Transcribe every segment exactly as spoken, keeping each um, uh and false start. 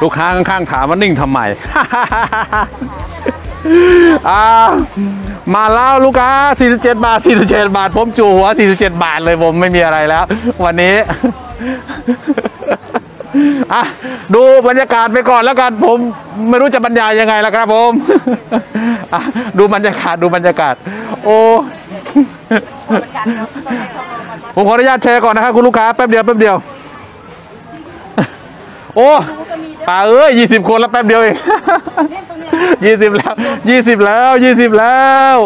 ลูกค้าข้างๆถามว่านิ่งทำไม อ่ามาแล้วลูกค้าสี่สิบเจ็ดบาทสี่สิบเจ็ดบาทผมจู่หัวสี่สิบเจ็ดบาทเลยผมไม่มีอะไรแล้ววันนี้ อ่ะดูบรรยากาศไปก่อนแล้วกันผมไม่รู้จะบรรยายยังไงแล้วครับผมดูบรรยากาศดูบรรยากาศโอ้ผมขออนุญาตแชร์ก่อนนะครับคุณลูกค้าแป๊บเดียวแป๊บเดียวโอ้ป่าเอ้ยยี่สิบคนแล้วแป๊บเดียวเองยี่สิบแล้วยี่สิบแล้วยี่สิบแล้ว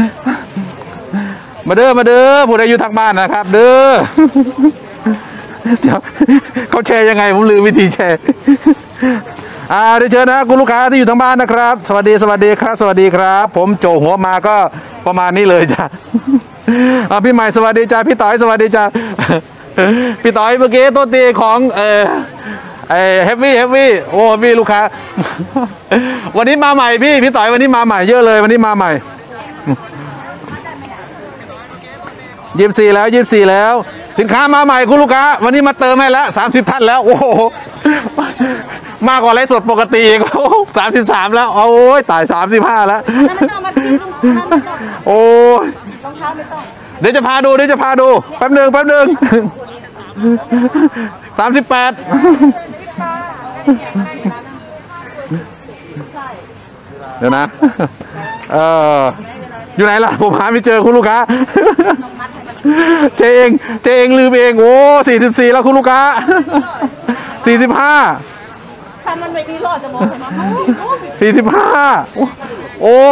มาเด้อมาเด้อผู้ใดอยู่ทางบ้านนะครับเด้อเดี๋ยวเขาแชร์ยังไงผมลืมวิธีแชร์อ่าเดี๋ยวเชิญนะคุณลูกค้าที่อยู่ทางบ้านนะครับสวัสดีสวัสดีครับสวัสดีครับผมโจหัวมาก็ประมาณนี้เลยจ้ะพี่ใหม่สวัสดีจ้าพี่ต่อยสวัสดีจ้าพี่ต่อยเมื่อกี้ตัวตีของเออไอเฮฟวี่เฮฟวี่โอ้พี่ลูกค้าวันนี้มาใหม่พี่พี่ต่อยวันนี้มาใหม่เยอะเลยวันนี้มาใหม่ยี่สิบสี่แล้วยี่สิบสี่แล้วสินค้ามาใหม่คุณลูกค้าวันนี้มาเติมให้แล้วสามสิบท่านแล้วโอ้โหมากกว่าไลฟ์สดปกติอีกสามสิบสามแล้วโอ้ยตายสามสิบห้าแล้วโอ้ยเดี๋ยวจะพาดูเดี๋ยวจะพาดูแป๊บหนึ่งแป๊บหนึ่งสามสิบแปดเดี๋ยวนะเอออยู่ไหนล่ะผมหาไม่เจอคุณลูกค้าเจเองเจเองลืมเองโอ้สี่สิบสี่แล้วคุณลูกค้าสี่สิบห้าถ้ามันไม่ดีรอดจะมองเห็นไหมสี่สิบห้าโอ้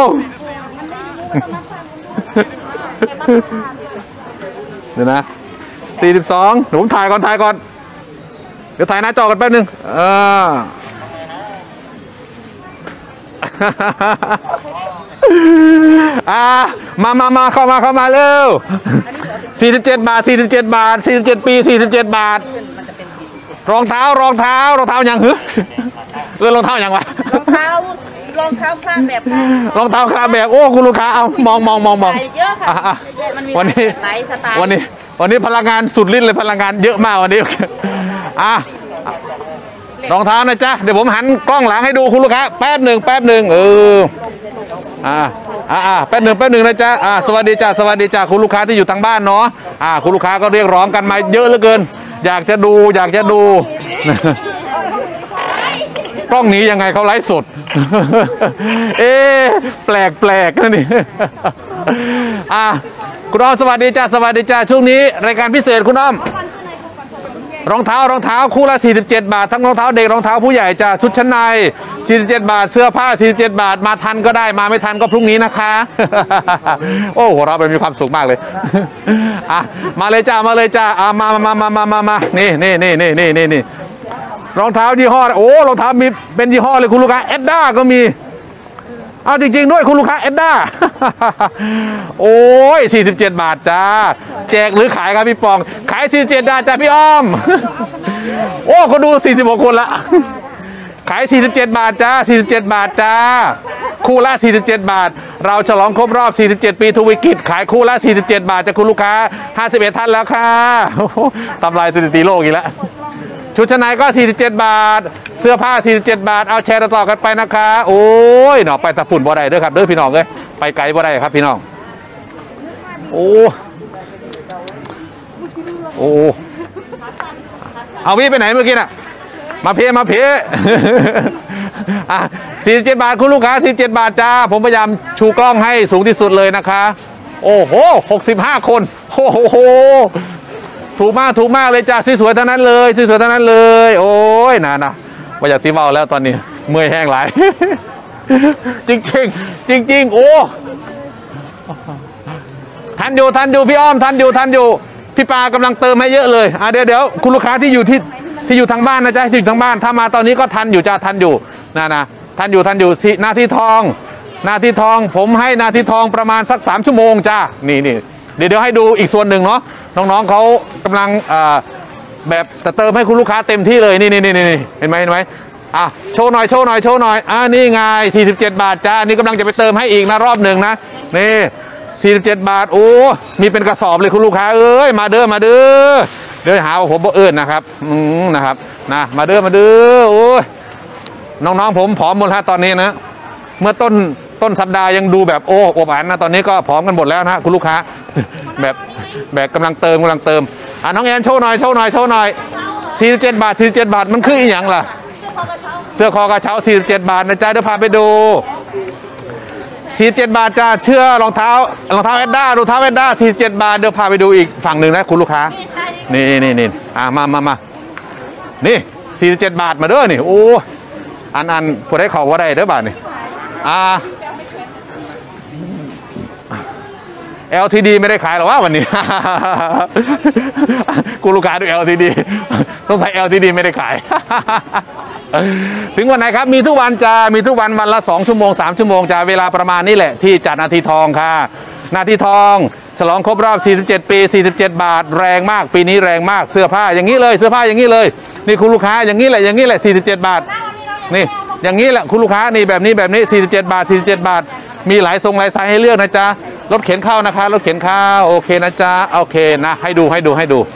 เดี๋ยวนะสี่สิบสองเดี๋ยวผมถ่ายก่อนถ่ายก่อนเดี๋ยวถ่ายหน้าจอกันแป๊บนึงเอออ่ามามามาเข้ามาเข้ามาเร็วสี่สิบเจ็ดบาทสี่สิบเจ็ดบาทสี่สิบเจ็ดปีสี่สิบเจ็ดบาทรองเท้ารองเท้ารองเท้ายังหือเออรองเท้ายังวะรองเท้ารองเท้าคลาแบบรองเท้าคลาแบบโอ้คุณลูกค้าเอามองมองมองมองเยอะค่ะวันนี้วันนี้วันนี้พลังงานสุดฤทธิ์เลยพลังงานเยอะมากวันนี้อ่ะรองเท้านะจ๊ะเดี๋ยวผมหันกล้องหลังให้ดูคุณลูกค้าแป๊บหนึ่งแป๊บหนึ่งเอออ่าอ่าแป๊บหนึ่งแป๊บหนึ่งนะจ๊ะอ่าสวัสดีจ้าสวัสดีจ้าคุณลูกค้าที่อยู่ทางบ้านเนาะอ่าคุณลูกค้าก็เรียกร้องกันมาเยอะเหลือเกินอยากจะดูอยากจะดูกล้องนี้ยังไงเขาไลฟ์สดเอ๊ะแปลกแปลกนะนี่อ่าคุณอ้อมสวัสดีจ้าสวัสดีจ้าช่วงนี้รายการพิเศษคุณอ้อมรองเท้ารองเท้าคู่ละสี่สิบเจ็ดบาททั้งรองเท้าเด็กรองเท้าผู้ใหญ่จ้าชุดชั้นในสี่สิบเจ็ดบาทเสื้อผ้าสี่สิบเจ็ดบาทมาทันก็ได้มาไม่ทันก็พรุ่งนี้นะคะโอ้โหเราไปมีความสุขมากเลยอ่ะมาเลยจ้ามาเลยจ้าอ่ะมามามามามามานี่นี่นี่นี่นี่นี่นี่รองเท้ายี่ห้อโอ้รองเท้ามีเป็นยี่ห้อเลยคุณลูกค้าเอ็ดด้าก็มีเอาจริงๆด้วยคุณลูกค้าเอ็ดด้าโอ้ยสี่สิบเจ็ดบาทจ้าแจกหรือขายครับพี่ปองขายสี่สิบเจ็ดบาทจ้าพี่อ้อมโอ้ก็ดูสี่สิบหกคนละขายสี่สิบเจ็ดบาทจ้าสี่สิบเจ็ดบาทจ้าคู่ละสี่สิบเจ็ดบาทเราฉลองครบรอบสี่สิบเจ็ดปีทูวิกิจขายคู่ละสี่สิบเจ็ดบาทจากคุณลูกค้าห้าสิบเอ็ดท่านแล้วค่ะทำลายสถิติโลกอีกแล้วชุดชั้นในก็สี่สิบเจ็ดบาทเสื้อผ้าสี่สิบเจ็ดบาทเอาแชร์ต่อกันไปนะคะโอ้ยเนาะไปตะปุ่นบ่ได้เด้อครับเด้อพี่น้องเลยไปไกลบ่ได้ครับพี่น้องโอ้โอ้เอาพี่ไปไหนเมื่อกี้น่ะมาเพมาเพอ่ะสี่สิบเจ็ดบาทคุณลูกค้าสี่สิบเจ็ดบาทจ้าผมพยายามชูกล้องให้สูงที่สุดเลยนะคะโอ้โหหกสิบห้าคนโอ้โหถูกมากถูกมากเลยจ้าสวยๆทั้งนั้นเลยสวยๆทั้งนั้นเลยโอ้ยนะนะมาจากซีเมาแล้วตอนนี้เมื่อยแห้งหลายจริงจริงจริงๆโอ้ทันอยู่ทันอยู่พี่อ้อมทันอยู่ทันอยู่พี่ปากำลังเติมให้เยอะเลยอ่ะเดี๋ยวเดี๋ยวคุณลูกค้าที่อยู่ที่ที่อยู่ทางบ้านนะจ๊ะที่อยู่ทางบ้านถ้ามาตอนนี้ก็ทันอยู่จ้าทันอยู่นะนะทันอยู่ทันอยู่หน้าที่ทองหน้าที่ทองผมให้หน้าที่ทองประมาณสักสามชั่วโมงจ้านี่นี่เดี๋ยวเดี๋ยวให้ดูอีกส่วนหนึ่งเนาะน้องๆเขากำลังแบบจะเติมให้คุณลูกค้าเต็มที่เลยนี่นี่นี่นี่เห็นไหมเห็นไหมอ่ะโชว์หน่อยโชว์หน่อยโชว์หน่อยอ่านี่ไงสี่สิบเจ็ดบาทจ้านี่กำลังจะไปเติมให้อีกนะรอบหนึ่งนะนี่สี่สิบเจ็ดบาทโอ้มีเป็นกระสอบเลยคุณลูกค้าเอ้ยมาเด้อมาเด้อเดี๋ยวหาว่าผมบ่เอิญนะครับอืมนะครับนะมาเด้อมาเด้อโอ้ยน้องๆผมผอมหมดแล้วตอนนี้นะเมื่อต้นต้นสัปดาห์ยังดูแบบโอ้อวบอันนะตอนนี้ก็ผอมกันหมดแล้วนะคุณลูกค้า แบบแบบกำลังเติมกำลังเติมอ่ะน้องแอนโชว์หน่อยโชว์หน่อยโชว์หน่อยสี่สิบเจ็ดบาทสี่สิบเจ็ดบาทมันคืออีหยังล่ะเสื้อคอกระเช้าสี่สิบเจ็ดบาทนะจ๊ะเดี๋ยวพาไปดูสี่สิบเจ็ดบาทจ้าเชื่อรองเท้ารองเท้าแอดด้ารองเท้าแอดด้าสี่สิบเจ็ดบาทเดี๋ยวพาไปดูอีกฝั่งหนึ่งนะคุณลูกค้านี่นี่นี่อ่ะมามามานี่สี่สิบเจ็ดบาทมาเด้อนี่โอ้อันอันพอได้เขาว่าได้เด้อบาทนี่อ่า แอล ที ดี ไม่ได้ขายหรอวะวันนี้ กูลูกค้าดู แอล ที ดี สงสัย แอล ที ดี ไม่ได้ขาย ถึงวันไหนครับมีทุกวันจะมีทุกวันวันละสองชั่วโมงสามชั่วโมงจะเวลาประมาณนี้แหละที่จัดนาทีทองค่ะนาทีทองฉลองครบรอบสี่สิบเจ็ดปีสี่สิบเจ็ดบาทแรงมากปีนี้แรงมากเสื้อผ้าอย่างนี้เลยเสื้อผ้าอย่างนี้เลยนี่คุณลูกค้าอย่างนี้แหละอย่างนี้แหละสี่สิบเจ็ดบาทนี่อย่างนี้แหละคุณลูกค้านี่แบบนี้แบบนี้สี่สิบเจ็ดบาทสี่สิบเจ็ดบาทมีหลายทรงหลายไซส์ให้เลือกนะจ๊ะรถเข็นเข้านะคะรถเข็นเข้าโอเคนะจ๊ะโอเคนะให้ดูให้ดูให้ดู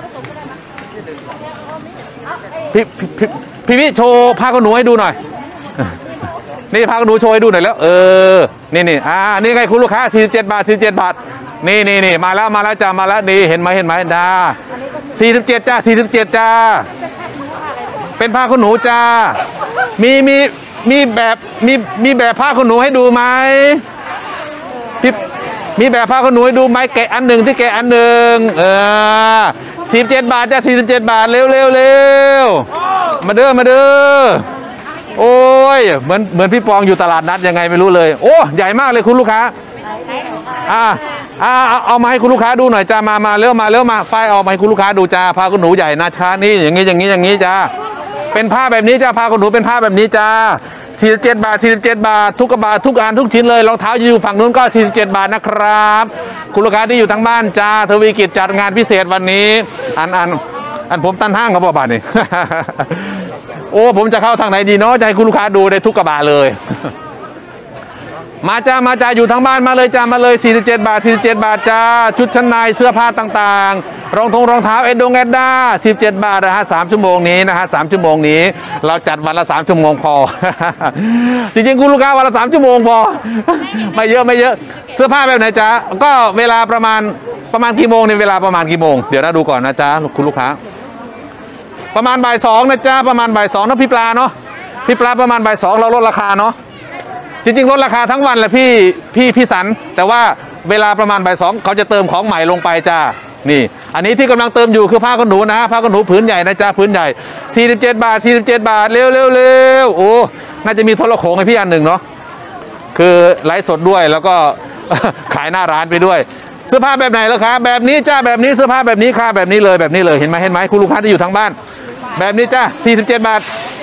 พี่พี่พี่พี่โชว์ผ้าขนหนูให้ดูหน่อยนี่ผ้าขนหนูโชว์ให้ดูหน่อยแล้วเออนี่นี่อ่านี่ไงคุณลูกค้าสี่สิบเจ็ดบาทสี่สิบเจ็ดบาทนี่นี่นี่มาแล้วมาแล้วจ้ามาแล้วนี่เห็นไหมเห็นไหมดาสี่สิบเจ็ดจ้าสี่สิบเจ็ดจ้าเป็นผ้าขนหนูจ้ามีมีมีแบบมีมีแบบผ้าขนหนูให้ดูไหมพี่มีแบบผ้าขนหนูให้ดูไหมแกะอันหนึ่งที่แกะอันหนึ่งเออสี่สิบเจ็ดบาทจ้าสี่สิบเจ็ดบาทเร็วเร็วเร็วมาเด้อมาเด้อโอ้ยเหมือนเหมือนพี่ปองอยู่ตลาดนัดยังไงไม่รู้เลยโอ้ใหญ่มากเลยคุณลูกค้าอ่าอ่าเอาเอามาให้คุณลูกค้าดูหน่อยจ้ามามาเร็วมาเร็วมาไฟเอามาให้คุณลูกค้าดูจ้าผ้าขนหนูใหญ่นะคะนี่อย่างนี้อย่างนี้อย่างนี้จ้าเป็นผ้าแบบนี้จ้าผ้าขนหนูเป็นผ้าแบบนี้จ้าสี่สิบเจ็ดบาทสี่สิบเจ็ดบาททุกกระบาททุกอันทุกชิ้นเลยรองเท้าอยู่ฝั่งนู้นก็สี่สิบเจ็ดบาทนะครับคุณลูกค้าที่อยู่ทางบ้านจ้าทวีกิจจัดงานพิเศษวันนี้อันอันอันผมตั้นห้างเขาบอกบาทนี่ โอ้ผมจะเข้าทางไหนดีเนาะจะให้คุณลูกค้าดูได้ทุกกระบะเลย มาจ้ามาจ้าอยู่ทางบ้านมาเลยจ้ามาเลยสี่สิบเจ็ดบาทสี่สิบเจ็ดบาทจ้าชุดชั้นในเสื้อผ้าต่างๆรองทงรองเท้าเอ็ดดงเอ็ดด้าสิบเจ็ดบาทนะฮะสามชั่วโมงนี้นะฮะสามชั่วโมงนี้เราจัดวันละสามชั่วโมงพอ จริงๆคุณลูกค้าวันละสามชั่วโมงพอ ไม่เยอะไม่เยอะเสื้อผ้าแบบไหนจ้าก็เวลาประมาณประมาณกี่โมงในเวลาประมาณกี่โมงเดี๋ยวเราดูก่อนนะจ้าคุณลูกค้าประมาณบ่ายสองนะจ้าประมาณบ่ายสองนะพี่ปลาเนาะพี่ปลาประมาณบ่ายสองเราลดราคาเนาะจริงๆลดราคาทั้งวันแหละพี่พี่พี่สันแต่ว่าเวลาประมาณบ่ายสองเขาจะเติมของใหม่ลงไปจ้านี่อันนี้ที่กำลังเติมอยู่คือผ้าขนหนูนะผ้าขนหนูผืนใหญ่นะจ้าผืนใหญ่สี่สิบเจ็ดบาทสี่สิบเจ็ดบาทเร็วเร็วเร็วโอ้น่าจะมีโทรโขงให้พี่อันหนึ่งเนาะคือไลฟ์สดด้วยแล้วก็ ขายหน้าร้านไปด้วยเสื้อผ้าแบบไหนล่ะคะแบบนี้จ้าแบบนี้เสื้อผ้าแบบนี้ค่ะแบบนี้เลยแบบนี้เลยเห็นไหมเห็นไหมคุณลูกค้าที่อยู่ทางบ้านแบบนี้จ้าสี่สิบเจ็ดบาท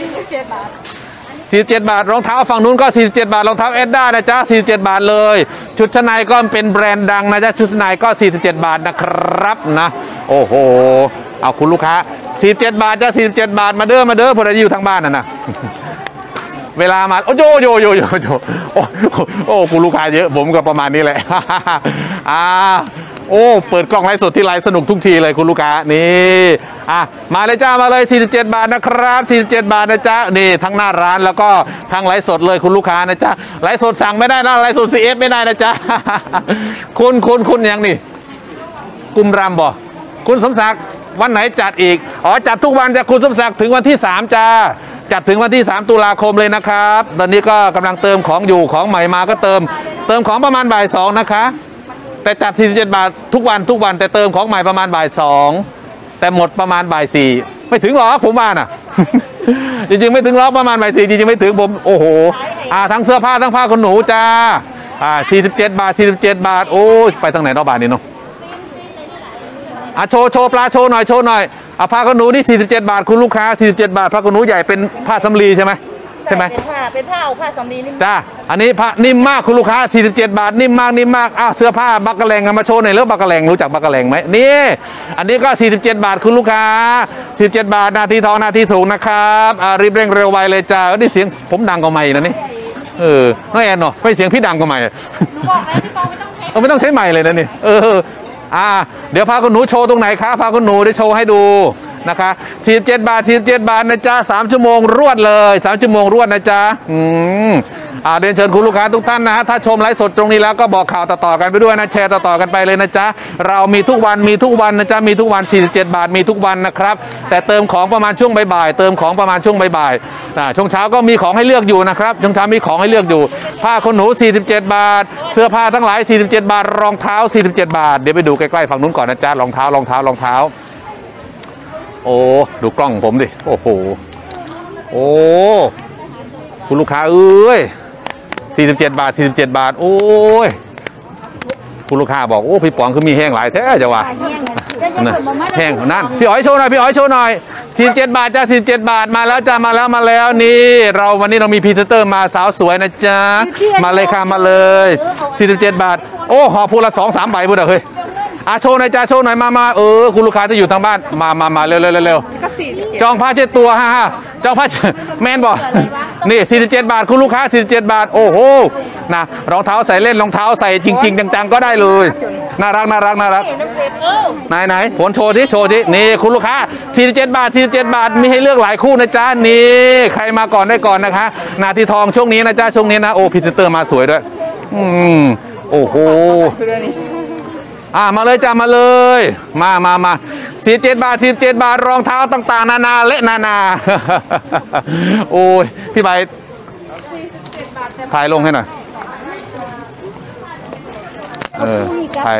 สี่สิบเจ็ดบาทรองเท้าฝั่งนู้นก็สี่สิบเจ็ดบาทรองเท้าเอ็ดด้านะจ๊ะสี่สิบเจ็ดบาทเลยชุดชั้นในก็เป็นแบรนด์ดังนะจ๊ะชุดชั้นในก็สี่สิบเจ็ดบาทนะครับนะโอ้โหเอาคุณลูกค้าสี่สิบเจ็ดบาทจ้ะสี่สิบเจ็ดบาทมาเด้อมาเด้อพอดีอยู่ทางบ้านน่ะนะเวลามาโอ้โยโยโยโยโยโอ้โอ้คุณลูกค้าเยอะผมก็ประมาณนี้แหละ อ่าโอ้เปิดกล้องไลฟ์สดที่ไลฟ์สนุกทุกทีเลยคุณลูกค้านี่อ่ะมาเลยจ้ามาเลยสี่สิบเจ็ดบาทนะครับสี่สิบเจ็ดบาทนะจ๊ะนี่ทั้งหน้าร้านแล้วก็ทั้งไลฟ์สดเลยคุณลูกค้านะจ๊ะไลฟ์สดสั่งไม่ได้นะไลฟ์สด ซี เอฟ ไม่ได้นะจ๊ะ คุณคุณคุณยังนี่กุมรำบ่คุณสมศักดิ์วันไหนจัดอีกอ๋อจัดทุกวันจ้ะคุณสมศักดิ์ถึงวันที่สามจ้าจัดถึงวันที่สามตุลาคมเลยนะครับตอนนี้ก็กำลังเติมของอยู่ของใหม่มาก็เติมเติมของประมาณบ่ายสองนะคะแต่จัดสี่สิบเจ็ดบาททุกวันทุกวันแต่เติมของใหม่ประมาณบ่ายสองแต่หมดประมาณบ่ายสี่ไม่ถึงหรอผมว่าน่ะ จริงๆไม่ถึงหรอกประมาณบ่ายสี่จริงๆไม่ถึงผมโอ้โหอ่าทั้งเสื้อผ้าทั้งผ้าขนหนูจ้าอ่าสี่สิบเจ็ดบาทสี่สิบเจ็ดบาทโอ้ไปทางไหนนอกบ้านนี่เนาะอ่ะโชว์โชว์ปลาโชว์หน่อยโชว์หน่อยเอาผ้าขนหนูนี่สี่สิบเจ็ดบาทคุณลูกค้าสี่สิบเจ็ดบาทผ้าขนหนูใหญ่เป็นผ้าสำลีใช่ไหมใช่ไหมเป็นผ้าเป็นผ้าเอาผ้าสำลีนี่จ้าอันนี้ผ้านิ่มมากคุณลูกค้าสี่สิบเจ็ดบาทนิ่มมากนิ่มมากอ้าวเสื้อผ้าบักกะแลงมาโชว์หน่อยแล้วบักกะแลงรู้จักบักกะแลงไหมนี่อันนี้ก็สี่สิบเจ็ดบาทคุณลูกค้าสี่สิบเจ็ดบาทนาทีทองนาทีถูกนะครับอ่ารีบเร่งเร็วไวเลยจ้านี่เสียงผมดังกว่าใหม่นะนี่เออน้องแอนเนาะไม่เสียงพี่ดังกว่าใหม่หนูบอกแล้วพี่ปอไม่ต้องใช้ไม่ต้องใช้ใหม่เลยนะนี่เอออ่าเดี๋ยวพาคุณหนูโชว์ตรงไหนคะพาคุณหนูได้โชว์ให้ดูนะคะสี่สิบเจ็ดบาทสี่สิบเจ็ดบาทนะจ๊ะสามชั่วโมงรวดเลยสามชั่วโมงรวดนะจ๊ะอืมอ่าเรียนเชิญคุณลูกค้าทุกท่านนะฮะถ้าชมไลฟ์สดตรงนี้แล้วก็บอกข่าวต่อๆกันไปด้วยนะแชร์ต่อๆกันไปเลยนะจ๊ะเรามีทุกวันมีทุกวันนะจ๊ะมีทุกวันสี่สิบเจ็ดบาทมีทุกวันนะครับแต่เติมของประมาณช่วงบ่ายๆเติมของประมาณช่วงบ่ายๆอ่าช่วงเช้าก็มีของให้เลือกอยู่นะครับช่วงเช้ามีของให้เลือกอยู่ผ้าขนหนูสี่สิบเจ็ดบาทเสื้อผ้าทั้งหลายสี่สิบเจ็ดบาทรองเท้าสี่สิบเจ็ดบาทเดี๋ยวไปดูใกล้ๆฝั่งนู้นก่อนนะจ๊ะรองเท้ารองเท้ารองเท้าโอ้ดูกล้องผมดิโอ้โหโอ้คุณลูกค้าเอ้ยสี่สิบเจ็ดบาทสี่สิบเจ็ดบาทโอ้ยคุณลูกค้าบอกโอ้พี่ป๋องคือมีแห้งหลายแท้จะว่าแห้งนั่นพี่อ๋อยโชว์หน่อยพี่อ๋อยโชว์หน่อยสี่สิบเจ็ดบาทจ้าสี่สิบเจ็ดบาทมาแล้วจ้ามาแล้วมาแล้วนี่เราวันนี้เรามีพรีเซนเตอร์มาสาวสวยนะจ๊ะมาเลยค่ะมาเลยสี่สิบเจ็ดบาทโอ้ห่อพูละสองสามใบพูดเหรอเฮ้ยอ่ะโชว์หน่อยจ้าโชว์หน่อยมามาเออคุณลูกค้าที่อยู่ทางบ้านมามามาเร็วเร็วเร็วจองผ้าเช็ดตัวฮ่าฮ่าจองผ้าแมนบอกนี่สี่สิบเจ็ดบาทคุณลูกค้าสี่สิบเจ็ดบาทโอ้โหนะรองเท้าใส่เล่นรองเท้าใส่จริงๆจังๆก็ได้เลยน่ารักน่ารักน่ารักไหนไหนฝนโชว์ที่โชว์ที่นี่คุณลูกค้าสี่สิบเจ็ดบาทสี่สิบเจ็ดบาทมีให้เลือกหลายคู่นะจ๊ะนี่ใครมาก่อนได้ก่อนนะคะนาทีทองช่วงนี้นะจ๊ะช่วงนี้นะโอ้พรีเซนเตอร์มาสวยด้วยอืมโอ้โหอ่ามาเลยจ้ามาเลยมามามาสี่สิบเจ็ดบาทสี่สิบเจ็ดบาทรองเท้าต่างๆนานาเละนานาโอ้ยพี่ใบถ่ายลงให้หน่อยเออถ่าย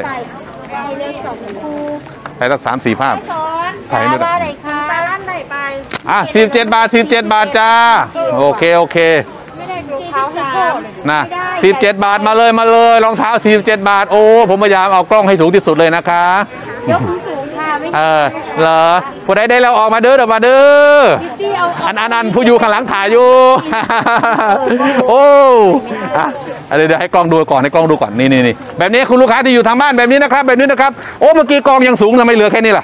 ถ่ายสักสามสี่ภาพถ่ายไม่ได้ปลาล้านไหนไปอ่ะสี่สิบเจ็ดบาทสี่สิบเจ็ดบาทจ้าโอเคโอเคไม่ได้รองเท้าให้พ่อนะสี่สิบเจ็ดบาทมาเลยมาเลยรองเท้าสี่สิบเจ็ดบาทโอ้ผมพยายามเอากล้องให้สูงที่สุดเลยนะคะยกสูงค่ะไม่เออเหรอผู้ใดได้แล้วออกมาเด้อเดี๋ยวมาเด้อที่เอาอันอันอันผู้อยู่ข้างหลังถ่ายอยู่ โอ้อ่ะเดี๋ยวเดี๋ยวให้กล้องดูก่อนให้กล้องดูก่อนนี่นี่นี่แบบนี้คุณลูกค้าที่อยู่ทางบ้านแบบนี้นะครับแบบนี้นะครับโอ้เมื่อกี้กล้องยังสูงทำไมเหลือแค่นี้ล่ะ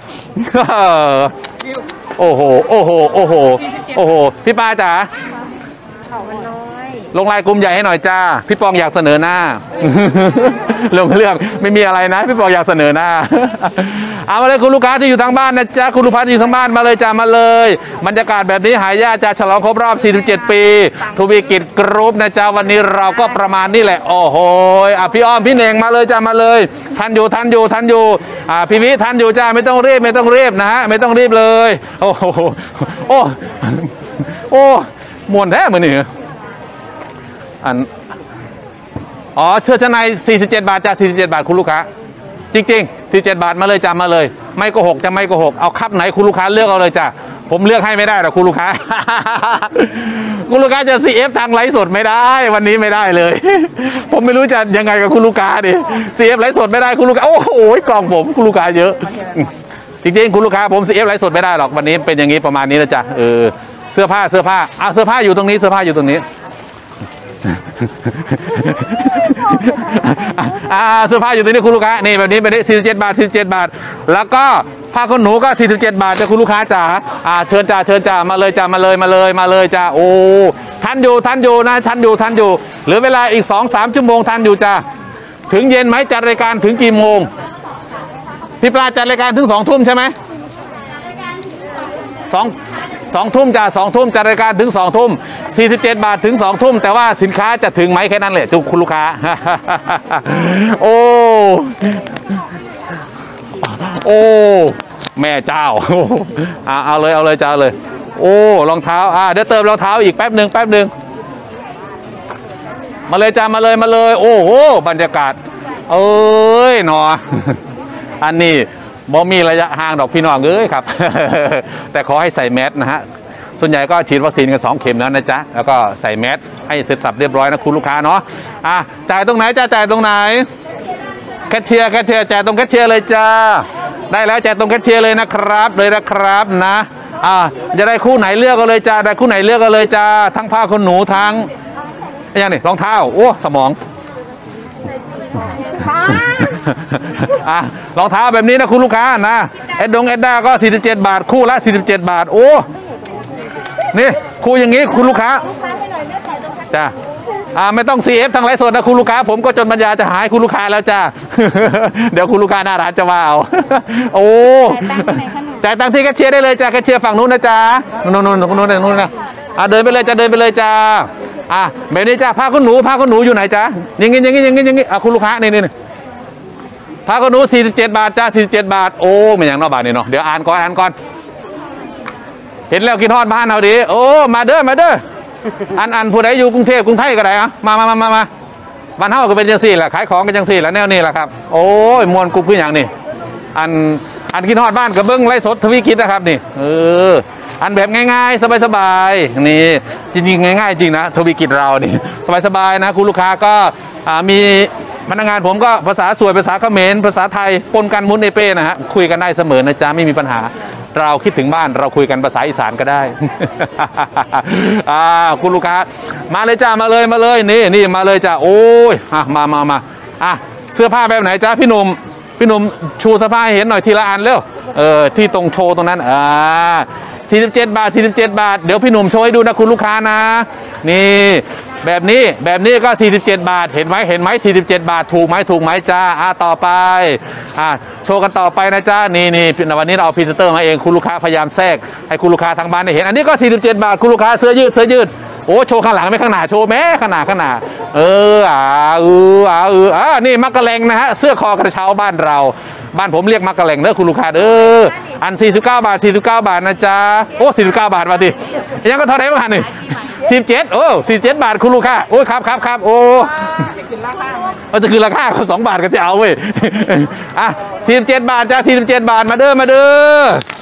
โอ้โหโอ้โหโอ้โหโอ้โหพี่ปาจ๋าเขามันน้อยลงรายกลุ่มใหญ่ให้หน่อยจ้าพี่ปองอยากเสนอหน้า ลงเรื่องไม่มีอะไรนะพี่ปองอยากเสนอหน้า เอามาเลยคุณลูกค้าที่อยู่ทางบ้านนะจ๊ะคุณลูกค้าที่อยู่ทางบ้านมาเลยจ้ามาเลยบรรยากาศแบบนี้หายากจะฉลองครบรอบสี่สิบเจ็ดปีทวีกิจกรุ๊ปนะจ๊ะวันนี้เราก็ประมาณนี้แหละโอ้โหอ่ะพี่อ้อมพี่เน่งมาเลยจ้ามาเลยทันอยู่ทันอยู่ทันอยู่อ่าพี่วิทันอยู่จ้าไม่ต้องรีบไม่ต้องรีบนะฮะไม่ต้องรีบเลยโอ้โหโอ้โอ้มวนแท้มือนี่อันอ๋อเสื้อชั้นในสี่สิบเจ็ดบาทจ้ะสี่สิบเจ็ดบาทคุณลูกค้าจริงๆสี่สิบเจ็ดบาทมาเลยจ้ะมาเลยไม่โกหกจะไม่โกหกเอาคับไหนคุณลูกค้าเลือกเอาเลยจ้ะผมเลือกให้ไม่ได้หรอกคุณลูกค้า คุณลูกค้าจะ ซี เอฟ ทางไลฟ์สดไม่ได้วันนี้ไม่ได้เลย ผมไม่รู้จะยังไงกับคุณลูกค้าดิ ซี เอฟ ไลฟ์สดไม่ได้คุณลูกค้าโอ้โหกล่องผมคุณลูกค้าเยอะ จริงๆคุณลูกค้าผม ซี เอฟ ไลฟ์สดไม่ได้หรอกวันนี้เป็นอย่างนี้ประมาณนี้นะจ๊ะเออเสื้อผ้าเสื้อผ้าอ่ะเสื้อผ้าอยู่ตรงนี้เสื้อผ้าอยู่ตรงนี้ อ่าเสื้อผ้าอยู่ตรงนี้คุณลูกค้านี่แบบนี้แบบนี้สี่สิบเจ็ดบาทสี่สิบเจ็ดบาทแล้วก็ผ้าขนหนูก็สี่สิบเจ็ดบาทจ้ะคุณลูกค้าจ๋าอ่าเชิญจ้าเชิญจ้ามาเลยจ้ามาเลยมาเลยมาเลยจ้าโอ้ทันอยู่ทันอยู่นะทันอยู่ทันอยู่เหลือเวลาอีกสองสามชั่วโมงทันอยู่จ้าถึงเย็นไหมจัดรายการถึงกี่โมงพี่ปลาจัดรายการถึงสองทุ่มใช่ไหมสองสองทุ่มจ้าสองทุ่มจัดรายการถึงสองทุ่มสี่สิบเจ็ดบาทถึงสองทุ่มแต่ว่าสินค้าจะถึงไหมแค่นั้นแหละจุคุณลูกค้า โอ้โอ้แม่เจ้า อ่าเอาเลยเอาเลยจ้าเลยโอ้รองเท้าอ่าเดี๋ยวเติมรองเท้าอีกแป๊บหนึ่งแป๊บหนึ่งมาเลยจ้ามาเลยมาเลยโอ้โหบรรยากาศเอ้ยหนอ อันนี้บ่มีระยะห่างดอกพี่น้องเอ้ยครับ แต่ขอให้ใส่แมสนะฮะส่วนใหญ่ก็ฉีดวัคซีนกันสองเข็มแล้วนะจ๊ะแล้วก็ใส่แมสให้เสร็จสับเรียบร้อยนะคุณลูกค้าเนาะอ่ะจ่ายตรงไหนจ้าจ่ายตรงไหนแคชเชียร์แคชเชียร์จ่ายตรงแคชเชียร์เลยจ้าได้แล้วจ่ายตรงแคชเชียร์เลยนะครับเลยนะครับนะอ่ะจะได้คู่ไหนเลือกก็เลยจ้าได้คู่ไหนเลือกก็เลยจ้าทั้งผ้าขนหนูทั้งอย่างนี้รองเท้าโอ้สมอง อ่ะรองเท้าแบบนี้นะคุณลูกค้านะเอ็ดดงเอ็ดด้าก็สี่สิบเจ็ดบาทคู่ละสี่สิบเจ็ดบาทโอ้นี่คู่อย่างนี้คุณลูกค้าจ้าอ่าไม่ต้อง ซี เอฟ ทางไลฟ์สดนะคุณลูกค้าผมก็จนปัญญาจะหายคุณลูกค้าแล้วจ้า เดี๋ยวคุณลูกค้าหน้าร้านจะว่าเอา โอ้จ่ายตังค์ที่แคชเชียร์ได้เลยจ้าแคชเชียร์ฝั่งนู้นนะจ๊ะนู้นนู้นนู้นนู้นนู้นนะอ่ะเดินไปเลยจ้าเดินไปเลยจ้าอ่ะแบบนี้จ้าผ้าขนหนูผ้าขนหนูอยู่ไหนจ้าอย่างงี้อย่างงี้อย่างงี้อย่างงี้อ่ะคุณลูกค้านี่นี่ผ้าขนหนูสี่สิบเจ็ดบาทจ้าสี่สิบเจ็ดบาทโอ้ไม่อย่างนอกบาทนี่เนาะเดี๋ยวอ่านก่อนอ่านก่อนเห็นแล้วกินทอดบ้านเอาดิโอ้มาเด้อมาเด้ออันอันผู้ใดอยู่กรุงเทพกรุงไทยก็ได้อะมามามามามาบ้านเฮาก็เป็นจังสี่แหละขายของกันจังสี่แหละแนวนี้แหละครับโอ้ยมวนกุ๊กขึ้นอย่างนี้อันอันกินทอดบ้านกับเบิ้งไล่สดทวีกิจนะครับนี่เอออันแบบง่ายๆสบายๆนี่จริงๆง่ายๆจริงนะทวีกิจเรานี่สบายๆนะคุณลูกค้าก็มีพนักงานผมก็ภาษาสวยภาษาเขมรภาษาไทยปนกันมุนเอเป้นะฮะคุยกันได้เสมอนะจ๊ะไม่มีปัญหาเราคิดถึงบ้านเราคุยกันภาษาอีสานก็ได้ อ่าคุณลูกค้ามาเลยจ้ามาเลยมาเลยนี่นี่มาเลยจ้าโอ้ยอ่ะมามามาอ่ะเสื้อผ้าแบบไหนจ้าพี่หนุ่มพี่หนุ่มชูเสื้อผ้าให้เห็นหน่อยทีละอันเร็วเออที่ตรงโชว์ตรงนั้นอ่าสี่สิบเจ็ดบาทสี่สิบเจ็ดบาทเดี๋ยวพี่หนุ่มโชว์ให้ดูนะคุณลูกค้านะนี่แบบนี้แบบนี้ก็สี่สิบเจ็ดบาทเห็นไหมเห็นไหมสี่สิบเจ็ดบาทถูกไหมถูกไหมจ้าอ่ะต่อไปอ่ะโชว์กันต่อไปนะจ้านี่นี่วันนี้เราเอาพรีเซนเตอร์มาเองคุณลูกค้าพยายามแทรกให้คุณลูกค้าทางบ้านได้เห็นอันนี้ก็สี่สิบเจ็ดบาทคุณลูกค้าเสื้อยืดเสื้อยืดโอ้โชว์ข้างหลังไม่ข้างหน้าโชว์แม้ข้างหน้าข้างหน้าเอออ่าเอออ่าเอออ่านี่มักกะแลงนะฮะเสื้อคอกระเช้าบ้านเราบ้านผมเรียกมักกะแลงเด้อคุณลูกค้าเด้ออันสี่สิบเก้าบาทสี่สิบเก้าบาทนะจ๊ะโอ้สี่สิบเก้าบาทมาดิยังก็เท่าไหร่บ้างนี่สิบเจ็ดโอ้สี่เจ็ดบาทคุณลูกค้าโอ้ครับครับครับโอ้เราจะคืนราคาเขาสองบาทก็จะเอาเว้ยอ่ะสี่สิบเจ็ดบาทจ้าสี่สิบเจ็ดบาทมาเด้อมาเด้อ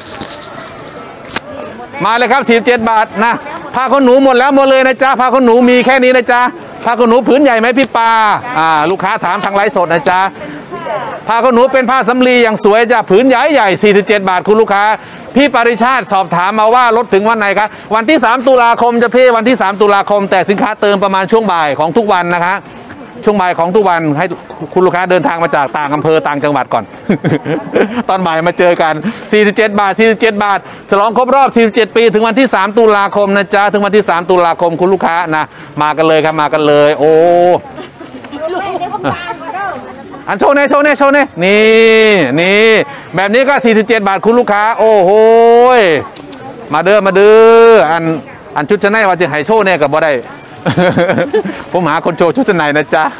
มาเลยครับสี่สิบเจ็ดบาทนะผ้าขนหนูหมดแล้วหมดเลยนะจ๊ะผ้าขนหนูมีแค่นี้นะจ๊ะผ้าขนหนูผืนใหญ่ไหมพี่ปาอ่าลูกค้าถามทางไลฟ์สดนะจ๊ะผ้าขนหนูเป็นผ้าสำลีอย่างสวยจ้ะผืนใหญ่ใหญ่สี่สิบเจ็ดบาทคุณลูกค้าพี่ปริชาติสอบถามมาว่าลดถึงวันไหนครับวันที่สามตุลาคมจะเพ่วันที่สามตุลาคมแต่สินค้าเติมประมาณช่วงบ่ายของทุกวันนะคะช่วงบ่ายของทุกวันให้คุณลูกค้าเดินทางมาจากต่างอำเภอต่างจังหวัดก่อน ตอนบ่ายมาเจอกันสี่สิบเจ็ดบาทสี่สิบเจ็ดบาทฉลองครบรอบสี่สิบเจ็ดปีถึงวันที่สามตุลาคมนะจ๊ะถึงวันที่สามตุลาคมคุณลูกค้านะมากันเลยครับมากันเลยโอ้อันโชว์เน่โชว์เน่โชว์เน่นี่นี่แบบนี้ก็สี่สิบเจ็ดบาทคุณลูกค้าโอ้โหมาเด้อมาเด้ออันอันชุดชั้นในว่าจะให้โชว์เน่กับบ่ได้ ผมหาคนโชว์ชุดชั้นในนะจ๊ะ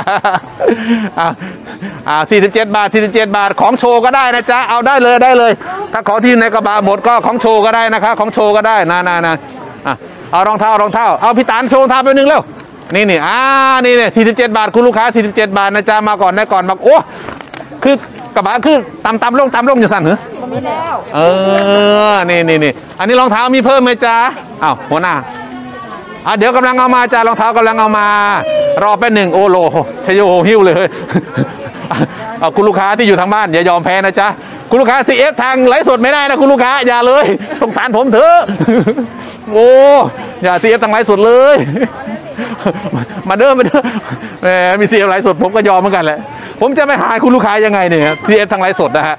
อ่าสี่สิบเจ็ดบาทสี่สิบเจ็ดบาทของโชว์ก็ได้นะจ๊ะเอาได้เลยได้เลยถ้าของที่ในกระบะหมดก็ของโชว์ก็ได้นะครับของโชว์ก็ได้นะนะนะอ่ะเอารองเท้ารองเท้าเอาพี่ตาลโชว์รองเท้าไปหนึ่งเร็วนี่นี่อ่านี่เนี่ยสี่สิบเจ็ดบาทคุณลูกค้าสี่สิบเจ็ดบาทนะจ๊ะมาก่อนได้ก่อนมาโอ้คือกระบะคือตำตำลงตำลงอย่างสั่นเหรอมีแล้วเออนี่นี่นี่อันนี้รองเท้ามีเพิ่มไหมจ๊ะอ้าวหัวหน้าอ่ะเดี๋ยวกำลังเอามาจ้ารองเท้ากำลังเอามารอแป๊บหนึ่งโอโลชโยหิ้วเลยเอาคุณลูกค้าที่อยู่ทางบ้านอย่ายอมแพ้นะจ๊ะคุณลูกค้า ซี เอฟ ทางไลฟ์สดไม่ได้นะคุณลูกค้าอย่าเลยสงสารผมเถอะโอ้อย่า ซี เอฟ ทางไลฟ์สดเลยมาเด้อมาเด้อแหมมี ซี เอฟ ไลฟ์สดผมก็ยอมเหมือนกันแหละผมจะไปหาคุณลูกค้ายังไงเนี่ย ซี เอฟ ทางไลฟ์สดนะฮะ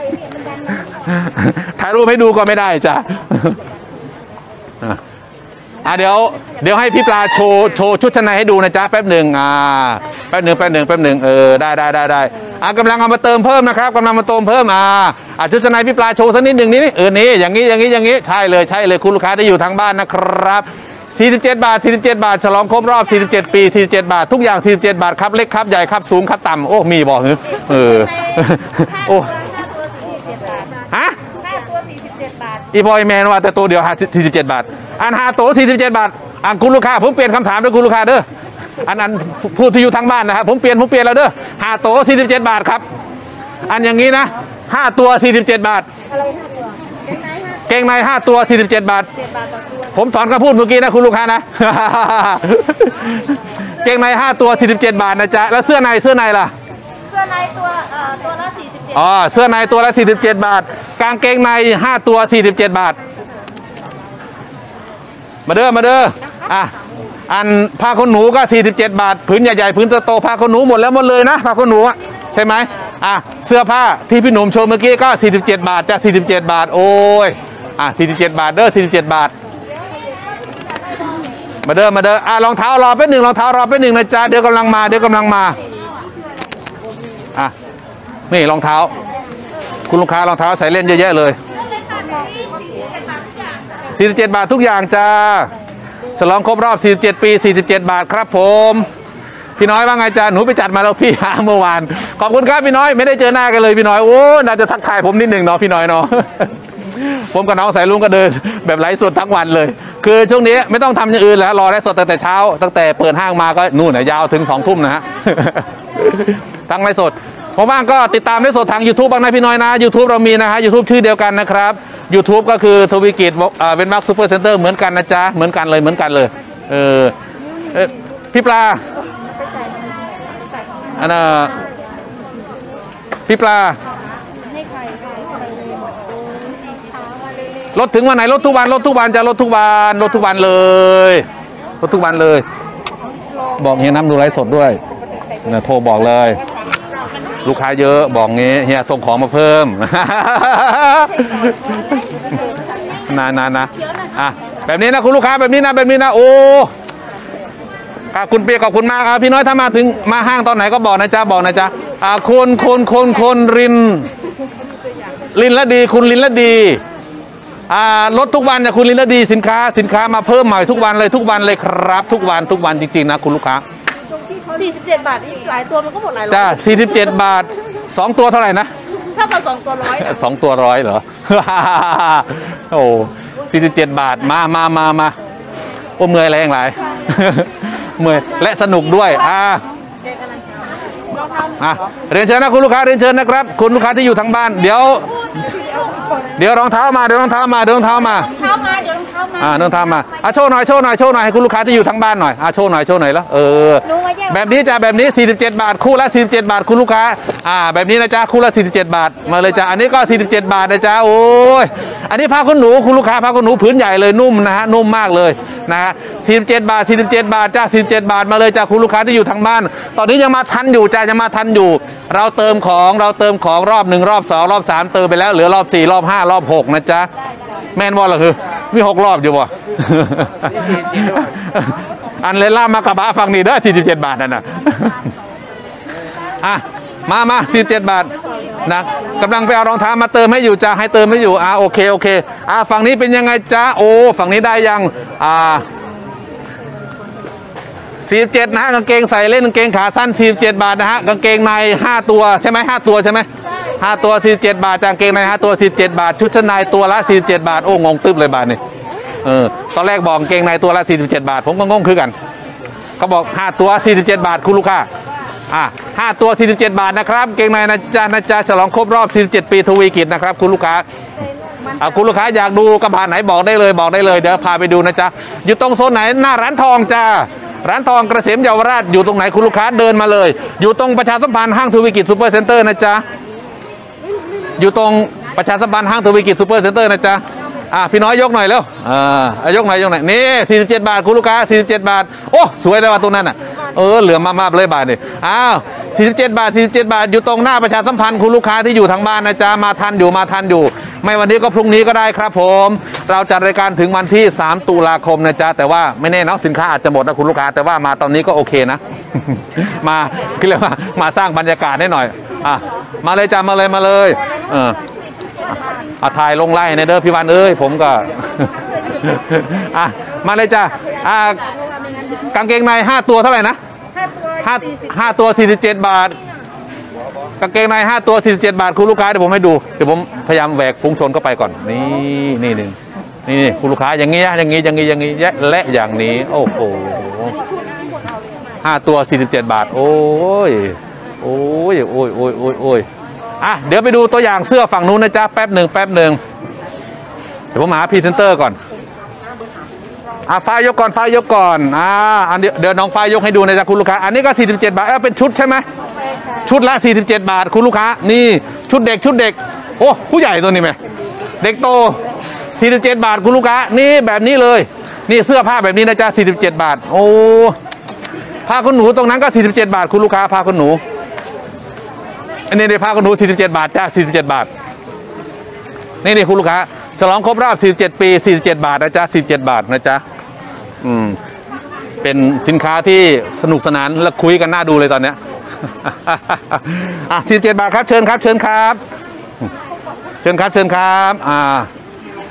ถ่ายรูปให้ดูก็ไม่ได้จ้ะอ่ะเดี๋ยวเดี๋ยวให้พี่ปลาโชว์โชว์ชุดชั้นในให้ดูนะจ๊ะแป๊บหนึ่งอ่าแป๊บหนึ่งแป๊บหนึ่งแป๊บหนึ่งเออได้ได้ได้ได้อ่ะกำลังเอามาเติมเพิ่มนะครับกำลังมาเติมเพิ่มอ่าอ่ะชุดชั้นในพี่ปลาโชว์สักนิดหนึ่งนี่เออนี่อย่างนี้อย่างนี้อย่างนี้ใช่เลยใช่เลยคุณลูกค้าที่อยู่ทางบ้านนะครับสี่สิบเจ็ดบาทสี่สิบเจ็ดบาทฉลองครบรอบสี่สิบเจ็ดปีสี่สิบเจ็ดบาททุกอย่างสี่สิบเจ็ดบาทครับเล็กครับใหญ่ครับสูงครับต่ำโอ้มีบอกเหรอเออโอ้ฮะอีบอยแมนว่าแต่ตัวเดียวหาสี่สิบเจ็ดบาทอันหาตัวสี่สิบเจ็ดบาทอันคุณลูกค้าผมเปลี่ยนคำถามด้วยคุณลูกค้าเด้ออันอันผู้ที่อยู่ทางบ้านนะครับผมเปลี่ยนผมเปลี่ยนแล้วเด้อหาตัวสี่สิบเจ็ดบาทครับอันอย่างนี้นะห้าตัวสี่สิบเจ็ดบาทเกงในห้าตัวสี่สิบเจ็ดบาทผมถอนคำพูดเมื่อกี้นะคุณลูกค้านะ เกงในห้าตัวสี่สิบเจ็ดบาทนะจ๊ะแล้วเสื้อในเสื้อในล่ะเสื้อในตัวเอ่อตัวละสี่สิบเจ็ดอ๋อเสื้อในตัวละสี่สิบเจ็ดบาทกางเกงในห้าตัวสี่สิบเจ็ดบาทมาเด้อมาเด้ออ่ะอันผ้าขนหนูก็สี่สิบเจ็ดบาทผืนใหญ่ๆผืนโตๆผ้าขนหนูหมดแล้วหมดเลยนะผ้าขนหนูอะใช่ไหมอ่ะเสื้อผ้าที่พี่หนุ่มโชว์เมื่อกี้ก็สี่สิบเจ็ดบาทจ้ะสี่สิบเจ็ดบาทโอ้ยอ่ะสี่สิบเจ็ดบาทเด้อสี่สิบเจ็ดบาทมาเด้อมาเด้ออ่ะรองเท้ารอแป๊บหนึ่งรองเท้ารอแป๊บหนึ่งนะจ๊ะเดี๋ยวกำลังมาเดี๋ยวกำลังมาอ่ะนี่รองเท้าคุณลูกค้ารองเท้าใส่เล่นเยอะๆเลยสี่สิบเจ็ดบาททุกอย่างจ้าฉลองครบรอบสี่สิบเจ็ดปีสี่สิบเจ็ดบาทครับผมพี่น้อยว่าไงจ้าหนูไปจัดมาแล้วพี่หาเมื่อวานขอบคุณครับพี่น้อยไม่ได้เจอหน้ากันเลยพี่น้อยโอ้น่าจะทักทายผมนิดหนึ่งเนาะพี่น้อยเนาะ ผมกับน้องสายลุงก็เดินแบบไลฟ์สดทั้งวันเลยคือช่วงนี้ไม่ต้องทำอย่างอื่นแล้วรอไลฟ์สดตั้งแต่เช้าตั้งแต่เปิดห้างมาก็นู่นนะยาวถึงสองทุ่มนะฮะ ทั้งไลฟ์สดผมว่างก็ติดตามไลฟ์สดทาง ยูทูบ บ้างนะพี่น้อยนะ ยูทูบ เรามีนะฮะ ยูทูบ ชื่อเดียวกันนะครับ ยูทูบ ก็คือทวีกิจเวนมาร์คซูเปอร์เซ็นเตอร์เหมือนกันนะจ๊ะเหมือนกันเลยเหมือนกันเลยเออเออพี่ปลาอันน่ะพี่ปลารถถึงวันไหนรถทุกวันรถทุกวันจะรถทุกวันรถทุกวันเลยรถทุกวันเลยบอกเฮียน้ำดูไลฟ์สดด้วยเนี่ยโทรบอกเลยลูกค้าเยอะบอกงี้เฮียส่งของมาเพิ่ม นะนะนะอ่ะแบบนี้นะคุณลูกค้าแบบนี้นะแบบนี้นะโอ้ครับคุณเปียกขอบคุณมากครับพี่น้อยถ้ามาถึงมาห้างตอนไหนก็บอกนะจ๊ะบอกนะจ๊ะอ่าคนคนคนคนรินรินละดีคุณรินละดีอ่ารถทุกวันเนี่ยคุณลินละดีสินค้าสินค้ามาเพิ่มใหม่ทุกวันเลยทุกวันเลยครับทุกวันทุกวันจริงๆนะคุณลูกค้าสี่สิบเจ็ดบาทอีกหลายตัวมันก็หมดหลายร้อยจ้าสี่สิบเจ็ดบาทสองตัวเท่าไหร่นะถ้ากับสองตัวร้อยสองตัวร้อยเหรอ โอ้สี่สิบเจ็ดบาทมามามามาโอ้เมื่อยแรงหลาย เมื่อยและสนุกด้วยอ่าอ่ะเรียนเชิญนะคุณลูกค้าเรียนเชิญนะครับคุณลูกค้าที่อยู่ทางบ้านเดี๋ยวเดี๋ยวรองเท้ามาเดี๋ยวรองเท้ามาเดี๋ยวรองเท้ามาเท้ามาเดี๋ยวรองเท้ามาอ่ารองเท้ามาอ่ะโชว์หน่อยโชว์หน่อยโชว์หน่อยให้คุณลูกค้าที่อยู่ทางบ้านหน่อยอ่ะโชว์หน่อยโชว์หน่อยแล้วเออแบบนี้จ้ะแบบนี้สี่สิบเจ็ดบาทคู่ละสี่สิบเจ็ดบาทคุณลูกค้าอ่าแบบนี้นะจ๊ะคู่ละสี่สิบเจ็ดบาทมาเลยจ้ะอันนี้ก็สี่สิบเจ็ดบาทนะจ๊ะโอ้ยอันนี้ผ้าขนหนูคุณลูกค้าผ้าขนหนูผืนใหญ่เลยนุ่มนะฮะนุ่มมากเลยนะฮะสี่สิบเจ็ดบาทสี่สิบเจ็ดบาทจ้ะสี่สิบเจ็ดบาทมาเลยจ้ะคุณลูกค้าที่อยู่ทางบ้านตอนนี้ยังมาทันอยู่จ้ะยังมาทันอยู่เราเติมของเราเติมของรอบหนึ่งรอบสองรอบสามเติมไปแล้วเหลือรอบสี่รอบห้ารอบหกนะจ๊ะแมนบอลเหรอคือมีหกรอบอยู่บ่ อันเลล่ามากระบะฟังนี่เด้อสี่สิบเจ็ดบาทนั่นน่ะ อ่ะมามาสี่สิบเจ็ดบาทนะกำลังไปเอารองเท้ามาเติมให้อยู่จ้าให้เติมให้อยู่อ่าโอเคโอเคอ่าฝั่งนี้เป็นยังไงจ้าโอ้ฝั่งนี้ได้ยังอ่าสี่สิบเจ็ดนะฮะกางเกงใส่เล่นกางเกงขาสั้นสี่สิบเจ็ดบาทนะฮะกางเกงในห้าตัวใช่ไหมห้าตัวใช่ไหมห้าตัวสี่สิบเจ็ดบาทกางเกงในห้าตัวสี่สิบเจ็ดบาทชุดชั้นในตัวละสี่สิบเจ็ดบาทโอ้งงตึ๊บเลยบาทนี่เออตอนแรกบอกกางเกงในตัวละสี่สิบเจ็ดบาทผมก็งงคือกันเขาบอกห้าตัวสี่สิบเจ็ดบาทคุณลูกค้าอ่ะห้าตัวสี่สิบเจ็ดบาทนะครับเกงในนะจ๊ะนะจ๊ะฉลองครบรอบสี่สิบเจ็ดปีทวีกิจนะครับคุณลูกค้าอ่ะคุณลูกค้าอยากดูกระบะไหนบอกได้เลยบอกได้เลยเดี๋ยวพาไปดูนะจ๊ะอยู่ตรงโซนไหนหน้าร้านทองจ้าร้านทองเกษมเยาวราชอยู่ตรงไหนคุณลูกค้าเดินมาเลยอยู่ตรงประชาสัมพันธ์ห้างทวีกิจซูเปอร์เซ็นเตอร์นะจ๊ะอยู่ตรงประชาสัมพันธ์ห้างทวีกิจซูเปอร์เซ็นเตอร์นะจ๊ะอ่ะพี่น้อยยกหน่อยเร็วอ่ายกหน่อยยกหน่อยนี่สี่สิบเจ็ดบาทคุณลูกค้าสี่สิบเจ็ดบาทโอ้สวยเลยว่ะตัวนั้นอ่ะเออเหลือมากๆเลยบาทนี่อ้าวสี่สิบเจ็ดบาทสี่สิบเจ็ดบาทอยู่ตรงหน้าประชาสัมพันธ์คุณลูกค้าที่อยู่ทางบ้านนะจ๊ะมาทันอยู่มาทันอยู่ไม่วันนี้ก็พรุ่งนี้ก็ได้ครับผมเราจัดรายการถึงวันที่สามตุลาคมนะจ๊ะแต่ว่าไม่แน่นะสินค้าอาจจะหมดนะคุณลูกค้าแต่ว่ามาตอนนี้ก็โอเคนะ มาคือเรียกว่ามาสร้างบรรยากาศให้หน่อยอ่ะมาเลยจ้ะมาเลยมาเลยเอออ่ะถ่ายลงไล่ในเด้อพี่วันเอ้ยผมก็ อ่ะมาเลยจ้ะอ่ากางเกงในห้าตัวเท่าไหร่นะห้าห้าตัวสี่สิบเจ็ดบาทกางเกงในห้าตัวสี่สิบเจ็ดบาทคุณลูกค้าเดี๋ยวผมให้ดูเดี๋ยวผมพยายามแหวกฟุ้งชนเข้าไปก่อนนี่นี่นี่นี่คุณลูกค้าอย่างงี้อย่างงี้อย่างงี้อย่างงี้และอย่างนี้โอ้โหห้าตัวสี่สิบเจ็ดบาทโอ้ยโอ้ยโอ้ยโอ้ยโอ้ยโอ้ยอ่ะเดี๋ยวไปดูตัวอย่างเสื้อฝั่งนู้นนะจ๊ะแป๊บหนึ่งแป๊บหนึ่งเดี๋ยวผมหาพรีเซนเตอร์ก่อนอ่ะฝ้ายยกก่อนฝ้ายยกก่อนอ่าอันเดี๋ยวเดี๋ยวน้องฝ้ายยกให้ดูนะจ๊ะคุณลูกค้าอันนี้ก็สี่สิบเจ็ดบาทเออเป็นชุดใช่ไหมชุดละสี่สิบเจ็ดบาทคุณลูกค้านี่ชุดเด็กชุดเด็กโอ้ผู้ใหญ่ตัวนี้ไหมเด็กโตสี่สิบเจ็ดบาทคุณลูกค้านี่แบบนี้เลยนี่เสื้อผ้าแบบนี้นะจ๊ะสี่สิบเจ็ดบาทโอ้ผ้าขนหนูตรงนั้นก็สี่สิบเจ็ดบาทคุณลูกค้าผ้าขนหนูอันนี้ในผ้าขนหนูสี่สิบเจ็ดบาทจ้ะสี่สิบเจ็ดบาทนี่นี่คุณลูกค้าฉลองครบรอบสี่สิบเจ็ดปีสี่สิบเจ็ดบาทนะจ๊ะสี่สิบเจ็ดบาทนะจ๊ะอืมเป็นสินค้าที่สนุกสนานและคุยกันน่าดูเลยตอนเนี้ยอ่ะสี่สิบเจ็ดบาทครับเชิญครับเชิญครับเชิญครับเชิญครับอ่า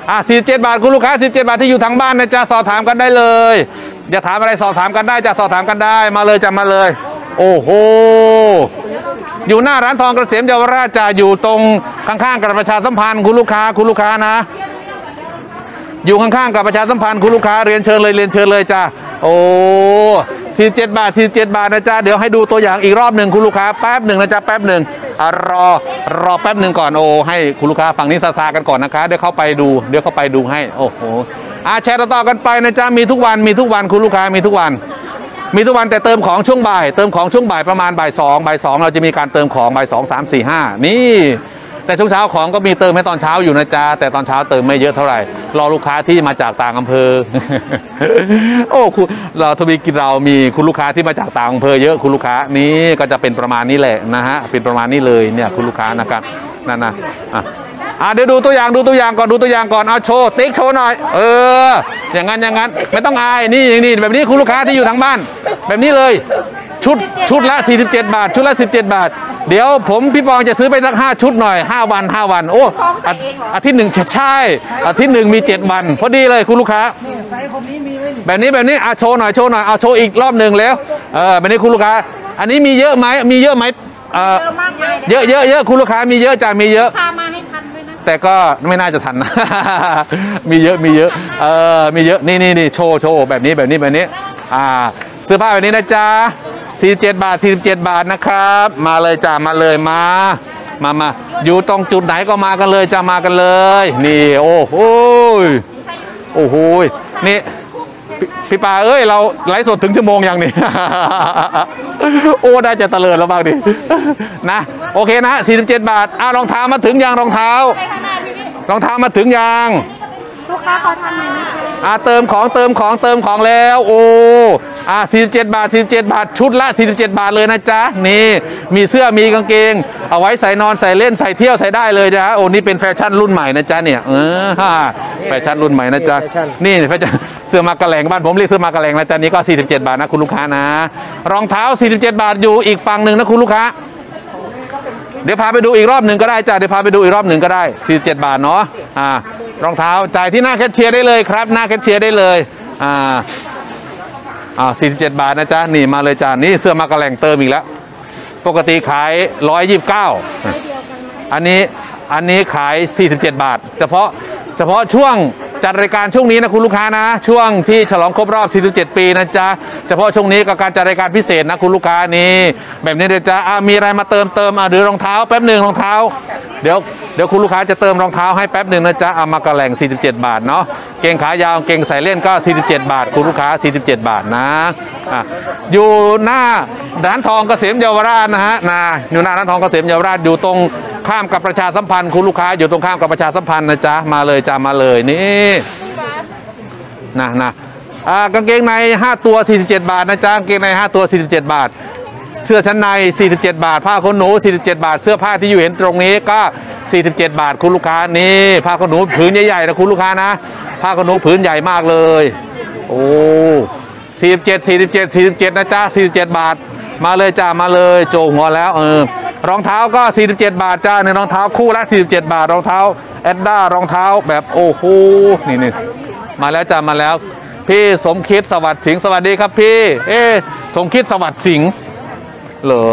อ่ะสี่สิบเจ็ดบาทคุณลูกค้าสิบเจ็ดบาทที่อยู่ทางบ้านนะจ๊ะสอบถามกันได้เลยอย่าถามอะไรสอบถามกันได้จะสอบถามกันได้มาเลยจะมาเลย โอ้โหอยู่หน้าร้านทองเกษมเยาวราชจะอยู่ตรงข้างๆกับประชาสัมพันธ์คุณลูกค้าคุณลูกค้านะอยู่ข้างๆกับประชาสัมพันธ์คุณลูกค้าเรียนเชิญเลยเรียนเชิญเลยจ้าโอ้สี่สิบเจ็ดบาทสี่สิบเจ็ดบาทนะจ๊ะเดี๋ยวให้ดูตัวอย่างอีกรอบหนึ่งคุณลูกค้าแป๊บหนึ่งนะจ๊ะแป๊บหนึ่งอ่ะรอรอแป๊บหนึ่งก่อนโอ้ให้คุณลูกค้าฝั่งนี้ซาซากันก่อนนะคะเดี๋ยวเข้าไปดูเดี๋ยวเข้าไปดูให้โอ้โหอ่ะแชร์ต่อๆกันไปนะจ๊ะมีทุกวันมีทุกวันคุณลูกค้ามีทุกวันมีทุกวันแต่เติมของช่วงบ่ายเติมของช่วงบ่ายประมาณบ่ายสองบ่ายสองเราจะมีการเติมของบ่ายสองสามสี่ห้านี่แต่ช่วงเช้าของก็มีเติมให้ตอนเช้าอยู่นะจ๊ะแต่ตอนเช้าเติมไม่เยอะเท่าไหร่รอลูกค้าที่มาจากต่างอำเภอ โอ้คุณเราทวีกินเรามีคุณลูกค้าที่มาจากต่างอำเภอเยอะคุณลูกค้านี้ก็จะเป็นประมาณนี้แหละนะฮะเป็นประมาณนี้เลยเนี่ยคุณลูกค้านะครับนั่นนะอ่ะอ่ะเดี๋ยวดูตัวอย่างดูตัวอย่างก่อนดูตัวอย่างก่อนเอาโชว์ติ๊กโชว์หน่อยเอออย่างนั้นอย่างนั้นไม่ต้องอายนี่นี่แบบนี้คุณลูกค้าที่อยู่ทางบ้านแบบนี้เลยชุดชุดละสี่สิบเจ็ดบาทชุดละสิบเจ็ดบาทเดี๋ยวผมพี่ปองจะซื้อไปสักห้าชุดหน่อยห้าวันห้าวันโอ้อาทิตย์หนึ่งใช่อาทิตย์หนึ่งมีเจ็ดวันพอดีเลยคุณลูกค้าแบบนี้แบบนี้อ่ะโชว์หน่อยโชว์หน่อยเอาโชว์อีกรอบหนึ่งแล้วเออแบบนี้คุณลูกค้าอันนี้มีเยอะไหมมีเยอะไหมเออเยอะเยอะเยอะคุณลูกค้ามีเยอะจ้ะมีเยอะพามาให้ทันด้วยนะแต่ก็ไม่น่าจะทันนะ มีเยอะมีเยอะเออมีเยอะนี่นี่นี่โชว์โชว์แบบนี้แบบนี้แบบนี้อ่าเสื้อผ้าแบบนี้นะจ๊ะสี่สิบเจ็ดบาทสี่สิบเจ็ดบาทนะครับมาเลยจ้ามาเลยมามามาอยู่ตรงจุดไหนก็มากันเลยจ้ามากันเลยนี่โอ้โหโอ้โหนี่พี่ปาเอ้ยเราไลฟ์สดถึงชั่วโมงยังนี่ โอ้ได้จะเตลิดแล้วบ้างดินะโอเคนะสี่สิบเจ็ดบาทอ้าวรองเท้ามาถึงยังรองเท้ารองเท้ามาถึงยังลูกค้าเขาทำไหมอ่าเติมของเติมของเติมของแล้วโอ้อ่าสี่สิบเจ็ดบาทสี่สิบเจ็ดบาทชุดละสี่สิบเจ็ดบาทเลยนะจ๊ะนี่มีเสื้อมีกางเกงเอาไว้ใส่นอนใส่เล่นใส่เที่ยวใส่ได้เลยจ้ะโอ้นี่เป็นแฟชั่นรุ่นใหม่นะจ๊ะเนี่ยเออแฟชั่นรุ่นใหม่นะจ๊ะนี่แฟชั่นเสื้อมากระแหลงบ้านผมเรียกเสื้อมากระแหลงนะจ๊ะนี่ก็สี่สิบเจ็ดบาทนะคุณลูกค้านะรองเท้าสี่สิบเจ็ดบาทอยู่อีกฝั่งหนึ่งนะคุณลูกค้าเดี๋ยวพาไปดูอีกรอบหนึ่งก็ได้จ้ะเดี๋ยวพาไปดูอีกรอบหนึ่งก็ได้สี่สิบเจ็ดบาทเนาะอ่ารองเท้าจ่ายที่หน้าแคชเชียร์ได้เลยครับหน้าแคชเชียร์ได้เลยอ่าอ่าสี่สิบเจ็ดบาทนะจ๊ะนี่มาเลยจ้านี่เสื้อมากระแหล่งเติมอีกแล้วปกติขายหนึ่งร้อยยี่สิบเก้าอันนี้อันนี้ขายสี่สิบเจ็ดบาทเฉพาะเฉพาะช่วงจัดรายการช่วงนี้นะคุณลูกค้านะช่วงที่ฉลองครบรอบสี่สิบเจ็ดปีนะจ๊ะเฉพาะช่วงนี้กับการจัดรายการพิเศษนะคุณลูกค้านี่แบบนี้เดี๋ยวจะมีอะไรมาเติมเติมอ่ะหรือรองเท้าแป๊บหนึ่งรองเท้าเดี๋ยวเดี๋ยวคุณลูกค้าจะเติมรองเท้าให้แป๊บหนึ่งนะจ๊ะเอามากระแหล่งสี่สิบเจ็ดบาทเนาะเกงขายาวเกงใส่เล่นก็สี่สิบเจ็ดบาทคุณลูกค้าสี่สิบเจ็ดบาทนะอ่ะอยู่หน้าร้านทองเกษมเยาวราชนะฮะนะอยู่หน้าร้านทองเกษมเยาวราชอยู่ตรงข้ามกับประชาสัมพันธ์คุณลูกค้าอยู่ตรงข้ามกับประชาสัมพันธ์นะจ๊ะมาเลยจ้ะมาเลยนี่นะนะอ่ากางเกงในห้าตัวสี่สิบเจ็ดบาทนะจ๊ะกางเกงในห้าตัวสี่สิบเจ็ดบาทเสื้อชั้นในสี่สิบเจ็ดบาทผ้าขนหนูสี่สิบเจ็ดบาทเสื้อผ้าที่อยู่เห็นตรงนี้ก็สี่สิบเจ็ดบาทคุณลูกค้านี่ผ้าขนหนูผืนใหญ่ๆนะคุณลูกค้านะผ้าขนหนูผืนใหญ่มากเลยโอ้สี่สิบเจ็ดสี่สิบเจ็ดสี่สิบเจ็ดนะจ๊ะสี่สิบเจ็ดบาทมาเลยจ้ามาเลยโจงหัวแล้วเออรองเท้าก็สี่สิบเจ็ดบาทจ้าเนี่ยรองเท้าคู่ละสี่สิบเจ็ดบาทรองเท้าแอดด้ารองเท้าแบบโอ้โหนี่นี่มาแล้วจ้ามาแล้วพี่สมคิดสวัสดิ์สิงห์สวัสดีครับพี่เอ๊สมคิดสวัสดิ์สิงห์เหรอ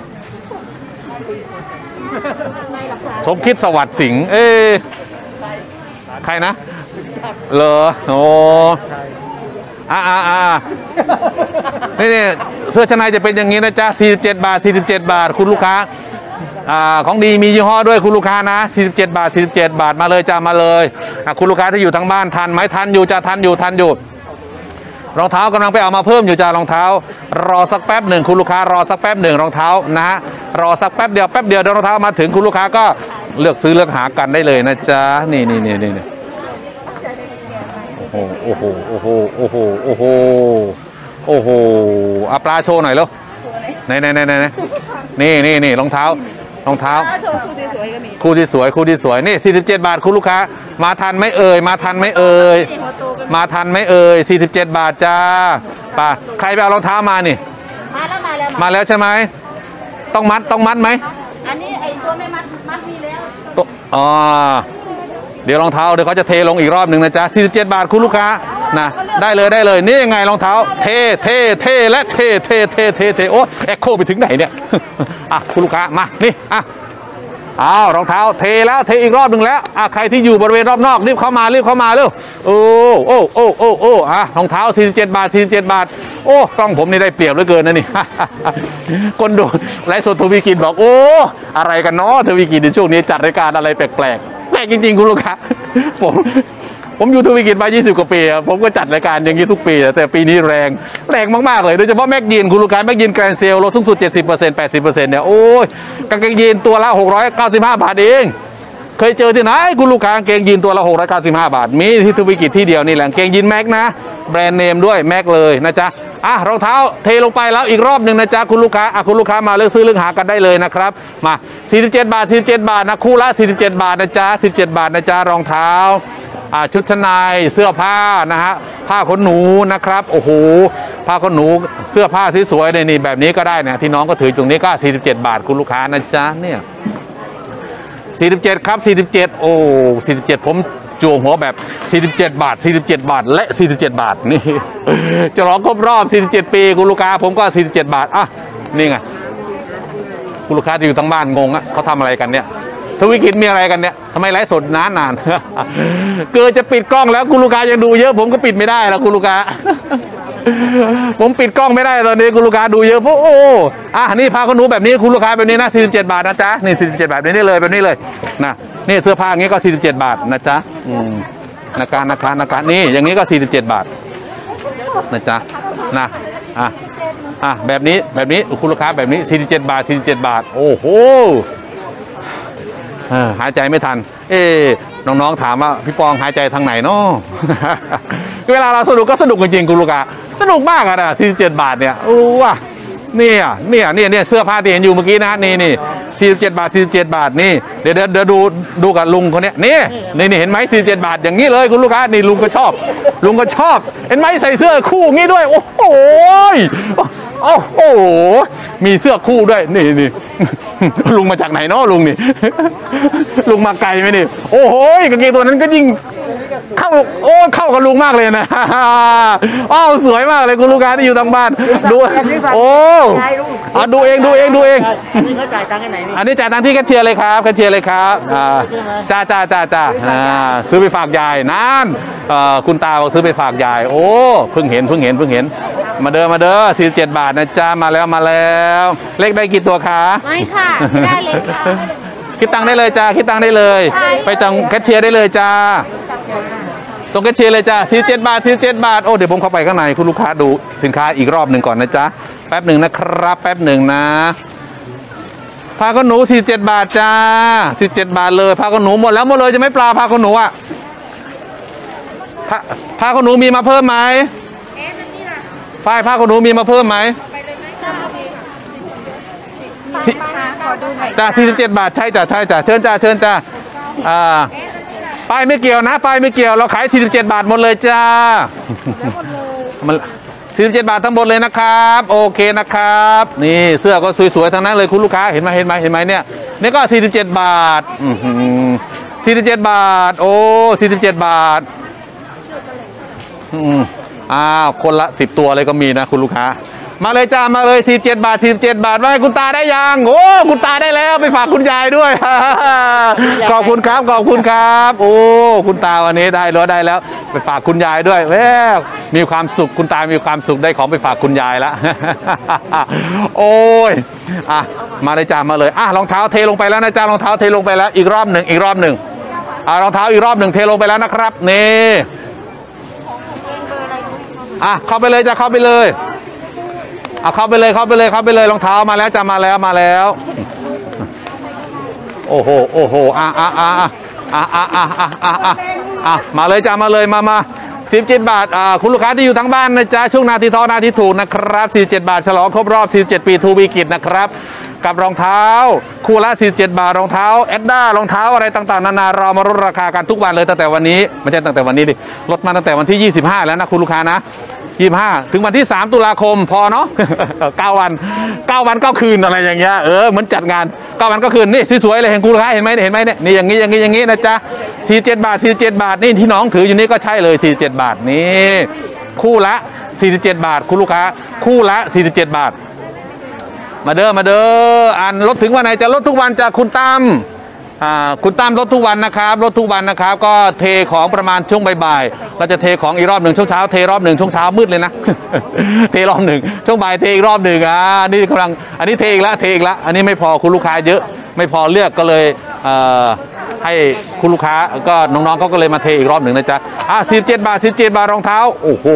สมคิดสวัสดิ์สิงห์เอ๊ใครนะเหรอโอ้อ่าอ่าอ่านี่นี่เสื้อชั้นในจะเป็นอย่างนี้นะจ๊ะสี่สิบเจ็ดบาทสี่สิบเจ็ดบาทคุณลูกค้าอ่าของดีมียี่ห้อด้วยคุณลูกค้านะสี่สิบเจ็ดบาทสี่สิบเจ็ดบาทมาเลยจ้ามาเลยคุณลูกค้าที่อยู่ทางบ้านทันไหมทันอยู่จ้าทันอยู่ทันอยู่รองเท้ากำลังไปเอามาเพิ่มอยู่จ้ารองเท้ารอสักแป๊บหนึ่งคุณลูกค้ารอสักแป๊บหนึ่งรองเท้านะฮะรอสักแป๊บเดียวแป๊บเดียวรองเท้ามาถึงคุณลูกค้าก็เลือกซื้อเลือกหากันได้เลยนะจ๊ะนี่นี่นี่นี่โอ้โหโอ้โหโอ้โหโอ้โหโอ้โหโอ้โหเอาปลาโชว์หน่อยแล้วไหนไหนไหนไหนนี่นี่นี่รองเท้ารองเท้าคู่ที่สวยคู่ที่สวยนี่สี่สิบเจ็ดบาทคุณลูกค้ามาทันไหมเอ่ยมาทันไหมเอ่ยมาทันไหมเอ่ยสี่สิบเจ็ดบาทจ้าป่ะใครไปเอารองเท้ามานี่มาแล้วมาแล้วมาแล้วใช่ไหมต้องมัดต้องมัดไหมอันนี้ไอตัวไม่มัดมัดมีแล้วอ๋อเดี๋ยวรองเท้าเดี๋ยวเขาจะเทลงอีกรอบหนึ่งนะจ๊ะสี่สิบเจ็ดบาทคุณลูกค้านะได้เลยได้เลยนี่ยังไงรองเท้าเทเทเทและเทเทเทเทเทโอ้เอ็กโคไปถึงไหนเนี่ย อ่ะคุณลูกค้ามานี่อ่ะอ้าวรองเท้าเทแล้วเทอีกรอบหนึ่งแล้วอ่ะใครที่อยู่บริเวณรอบนอกรีบเข้ามารีบเข้ามาเร็วโอ้โอ้โอ้โอ้โอ้อ่ะรองเท้าสี่สิบเจ็ดบาทสี่สิบเจ็ดบาทโอ้กล้องผมนี่ได้เปรียบเหลือเกินนะนี่ คนดูไลฟ์สดทวีกินบอกโอ้อะไรกันเนาะทวีกินในช่วงนี้จัดรายการอะไรแปลกๆแปลกจริงๆคุณลูกค้าผมผมอยู่ทวีกินมายี่สิบกว่าปีผมก็จัดรายการอย่างนี้ทุกปีแต่ปีนี้แรงแรงมากๆเลยโดยเฉพาะแม็กยีนคุณลูกค้าแม็กยีนแกรนเซลลดสูงสุด เจ็ดสิบเปอร์เซ็นต์ แปดสิบเปอร์เซ็นต์ เนี่ยโอ้ยกางเกงยีนตัวละหกร้อยเก้าสิบห้าบาทเองเคยเจอที่ไหนคุณลูกค้ากางเกงยีนตัวละหกร้อยเก้าสิบห้าบาทมีที่ทวีกินที่เดียวนี่แหละกางเกงยีนแม็กนะแบรนด์เนมด้วยแม็กเลยนะจ๊ะอ่ะรองเท้าเทลงไปแล้วอีกรอบหนึ่งนะจ๊ะคุณลูกค้าอ่ะคุณลูกค้ามาเลือกซื้อเลือกหากันได้เลยนะครับมาสี่สิบเจ็ดบาทสี่สิบเจ็ดบาทนะคู่ละสี่สิบเจ็ดบาทนะจ๊ะสิบเจ็ดบาทนะจ๊ะรองเท้าอ่าชุดชั้นในเสื้อผ้านะฮะผ้าขนหนูนะครับโอ้โหผ้าขนหนูเสื้อผ้าสวยๆในนี่แบบนี้ก็ได้เนี่ยที่น้องก็ถือตรงนี้ก็สี่สิบเจ็ดบาทคุณลูกค้านะจ๊ะเนี่ยสี่สิบเจ็ดครับสี่สิบเจ็ดโอ้สี่สิบเจ็ดผมจวงหัวแบบสี่สิบเจ็ดบาทสี่สิบเจ็ดบาทและสี่สิบเจ็ดบาทนี่จะร้องครบรอบสี่สิบเจ็ดปีคุณลูกค้าผมก็สี่สิบเจ็ดบาทอ่ะนี่ไงคุณลูกค้าที่อยู่ทั้งบ้านงงอ่ะเขาทำอะไรกันเนี่ยทวีกินมีอะไรกันเนี่ยทำไมไลฟ์สดนานนาน เกิดจะปิดกล้องแล้วคุณลูกค้ายังดูเยอะผมก็ปิดไม่ได้แล้วคุณลูกค้า ผมปิดกล้องไม่ได้ตอนนี้คุณลูกค้าดูเยอะเพราะโอ้อ่ะนี่ผ้าขนหนูแบบนี้คุณลูกค้าแบบนี้นะสี่สิบเจ็ดบาทนะจ๊ะนี่สี่สิบเจ็ดบาทแบบนี้เลยแบบนี้เลยนะนี่เสื้อผ้าอย่างนี้ก็สี่สิบเจ็ดบาทนะจ๊ะอืมนาการนาการนาการนี่อย่างนี้ก็สี่สิบเจ็ดบาทนะจ๊ะนะอ่ะอ่ะแบบนี้แบบนี้คุณลูกค้าแบบนี้สี่สิบเจ็ดบาทสี่สิบเจ็ดบาทโอ้โหหายใจไม่ทันเอ๊น้องๆถามว่าพี่ปองหายใจทางไหนเนาะ เวลาเราสนุกก็สนุกจริงๆคุณลูกค้าสนุกมากอะนะสี่สิบเจ็ดบาทเนี่ยโอ้ว่ะเนี่ยเนี่ยเนี่ยเนี่ยเสื้อผ้าที่เห็นอยู่เมื่อกี้นะนี่นี่สี่สิบเจ็ดบาทสี่สิบเจ็ดบาทนี่เดี๋ยวเดี๋ยวดูดูกับลุงคนนี้นี่นี่นี่เห็นไหมสี่สิบเจ็ดบาทอย่างนี้เลยคุณลูกค้านี่ลุงก็ชอบลุงก็ชอบเห็นไหมใส่เสื้อคู่งี้ด้วยโอ้โหโอ้โหมีเสื้อคู่ด้วยนี่นี่ลุงมาจากไหนเนาะลุงนี่ลุงมาไกลไหมนี่โอ้โหกางเกงตัวนั้นก็ยิ่งเข้าโอ้เข้ากับลุงมากเลยนะอ้าวสวยมากเลยคุณลูกค้าที่อยู่ทางบ้านดูโอ้เอาดูเองดูเองดูเองอันนี้เขาจ่ายตังค์ที่ไหนนี่อันนี้จ่ายตังค์ที่แคชเชียร์เลยครับแคชเชียร์เลยครับจ้าจ้าจ้าจ้าซื้อไปฝากยายนั่นคุณตาบอกซื้อไปฝากยายโอ้เพิ่งเห็นเพิ่งเห็นเพิ่งเห็นมาเด้อมาเด้อสี่สิบเจ็ดบาทนะจ้ามาแล้วมาแล้วเลขได้กี่ตัวคะไม่ค่ะได้เลยค่ะคิดตังค์ได้เลยจ้าคิดตังค์ได้เลยไปจังแคชเชียร์ได้เลยจ้าตรงแคชเชียร์เลยจ้าสี่สิบเจ็ดบาทสี่สิบเจ็ดบาทโอ้เดี๋ยวผมเข้าไปข้างในคุณลูกค้าดูสินค้าอีกรอบหนึ่งก่อนนะจ๊ะแป๊บหนึ่งนะครับแป๊บหนึ่งนะผ้าขนหนูสี่สิบเจ็ดบาทจ้าสี่สิบเจ็ดบาทเลยผ้าขนหนูหมดแล้วหมดเลยจะไม่ปลาผ้าขนหนูอ่ะผ้าผ้าขนหนูมีมาเพิ่มไหมฝ้ายผ้าขนหนูมีมาเพิ่มไหมจ้าสี่สิบเจ็ดบาทใช่จ้าใช่จ้าเชิญจ้าเชิญจ้าอ่าป้ายไม่เกี่ยวนะป้ายไม่เกี่ยวเราขายสี่สิบเจ็ดบาทหมดเลยจ้ามันสี่สิบเจ็ดบาททั้งหมดเลยนะครับโอเคนะครับนี่เสื้อก็สวยๆทั้งนั้นเลยคุณลูกค้าเห็นไหมเห็นไหมเห็นไหมเนี่ยนี่ก็สี่สิบเจ็ดบาทสี่สิบเจ็ดบาทโอ้สี่สิบเจ็ดบาทอืมอ้าวคนละสิบตัวเลยก็มีนะคุณลูกค้ามาเลยจ้ามาเลยสี่สิบเจ็ดบาทสี่สิบเจ็ดบาทว่าคุณตาได้ยังโอ้คุณตาได้แล้วไปฝากคุณยายด้วย ขอบคุณครับขอบคุณครับโอ้คุณตาวันนี้ได้แล้วได้แล้วไปฝากคุณยายด้วยแหมมีความสุขคุณตามีความสุขได้ของไปฝากคุณยายแล้ว โอ้ยอ่ะมาเลยจ้ามาเลยอ่ะรองเท้าเทลงไปแล้วนะจ้ารองเท้าเทลงไปแล้วอีกรอบหนึ่งอีกรอบหนึ่งอ่ะรองเท้าอีกรอบหนึ่งเทลงไปแล้วนะครับนี่อ่ะเข้าไปเลยจ้าเข้าไปเลยเอาเข้าไปเลยเข้าไปเลยเข้าไปเลยรองเท้ามาแล้วจะมาแล้วมาแล้วโอ้โหโอ้โหอ่ะอ่ะอ่ะอ่ะอ่ะอ่ะอ่ะอ่ะอ่ะอ่ะมาเลยจ้ามาเลยมามาสิบเจ็ดบาทอ่าคุณลูกค้าที่อยู่ทั้งบ้านนะจ๊ะช่วงนาทีทองนาทีถูกนะครับสี่สิบเจ็ดบาทฉลองครบรอบสี่สิบเจ็ดปีทูบีกิจนะครับกับรองเท้าคู่ละสี่สิบเจ็ดบาทรองเท้าแอดด้ารองเท้าอะไรต่างๆนานาเรามาลดราคากันทุกวันเลยตั้งแต่วันนี้ไม่ใช่ตั้งแต่วันนี้ดิลดมาตั้งแต่วันที่ยี่สิบห้าแล้วนะคุณลูกค้านะยี่สิบห้าถึงวันที่สามตุลาคมพอเนาะ เก้าวันเก้าวันเก้าคืนอะไรอย่างเงี้ยเออเหมือนจัดงานเก้าวันเก้าคืนนี่สวยๆเลยเห็นคุณลูกค้าเห็นไหมเห็นไหมเนี่ยนี่อย่างนี้อย่างนี้อย่างนี้นะจ๊ะสี่สิบเจ็ดบาทสี่สิบเจ็ดบาทนี่ที่น้องถืออยู่นี่ก็ใช่เลยสี่สิบเจ็ดบาทนี่คู่ละสี่สิบเจ็ดบาทคุณลูกค้าคู่ละสี่สิบเจ็ดบาทมาเด้อมาเด้ออ่านลดถึงวันไหนจะลดทุกวันจากคุณตั้มอ่าคุณตั้มลดทุกวันนะครับลดทุกวันนะครับก็เทของประมาณช่วงบ่ายๆเราจะเทของอีกรอบหนึ่งช่วงเช้าเทรอบหนึ่งช่วงเช้ามืดเลยนะ เทรอบหนึ่งช่วงบ่ายเทอีกรอบหนึ่งอ่านี่กำลังอันนี้เทอีกแล้วเทอีกแล้วอันนี้ไม่พอคุณลูกค้าเยอะไม่พอเลือกก็เลยเอ่อให้คุณลูกค้าก็น้องๆเขาก็เลยมาเทอีกรอบหนึ่งนะจ๊ะอ่ะสิบเจ็ดบาทสิบเจ็ดบาทรองเท้าโอ้โห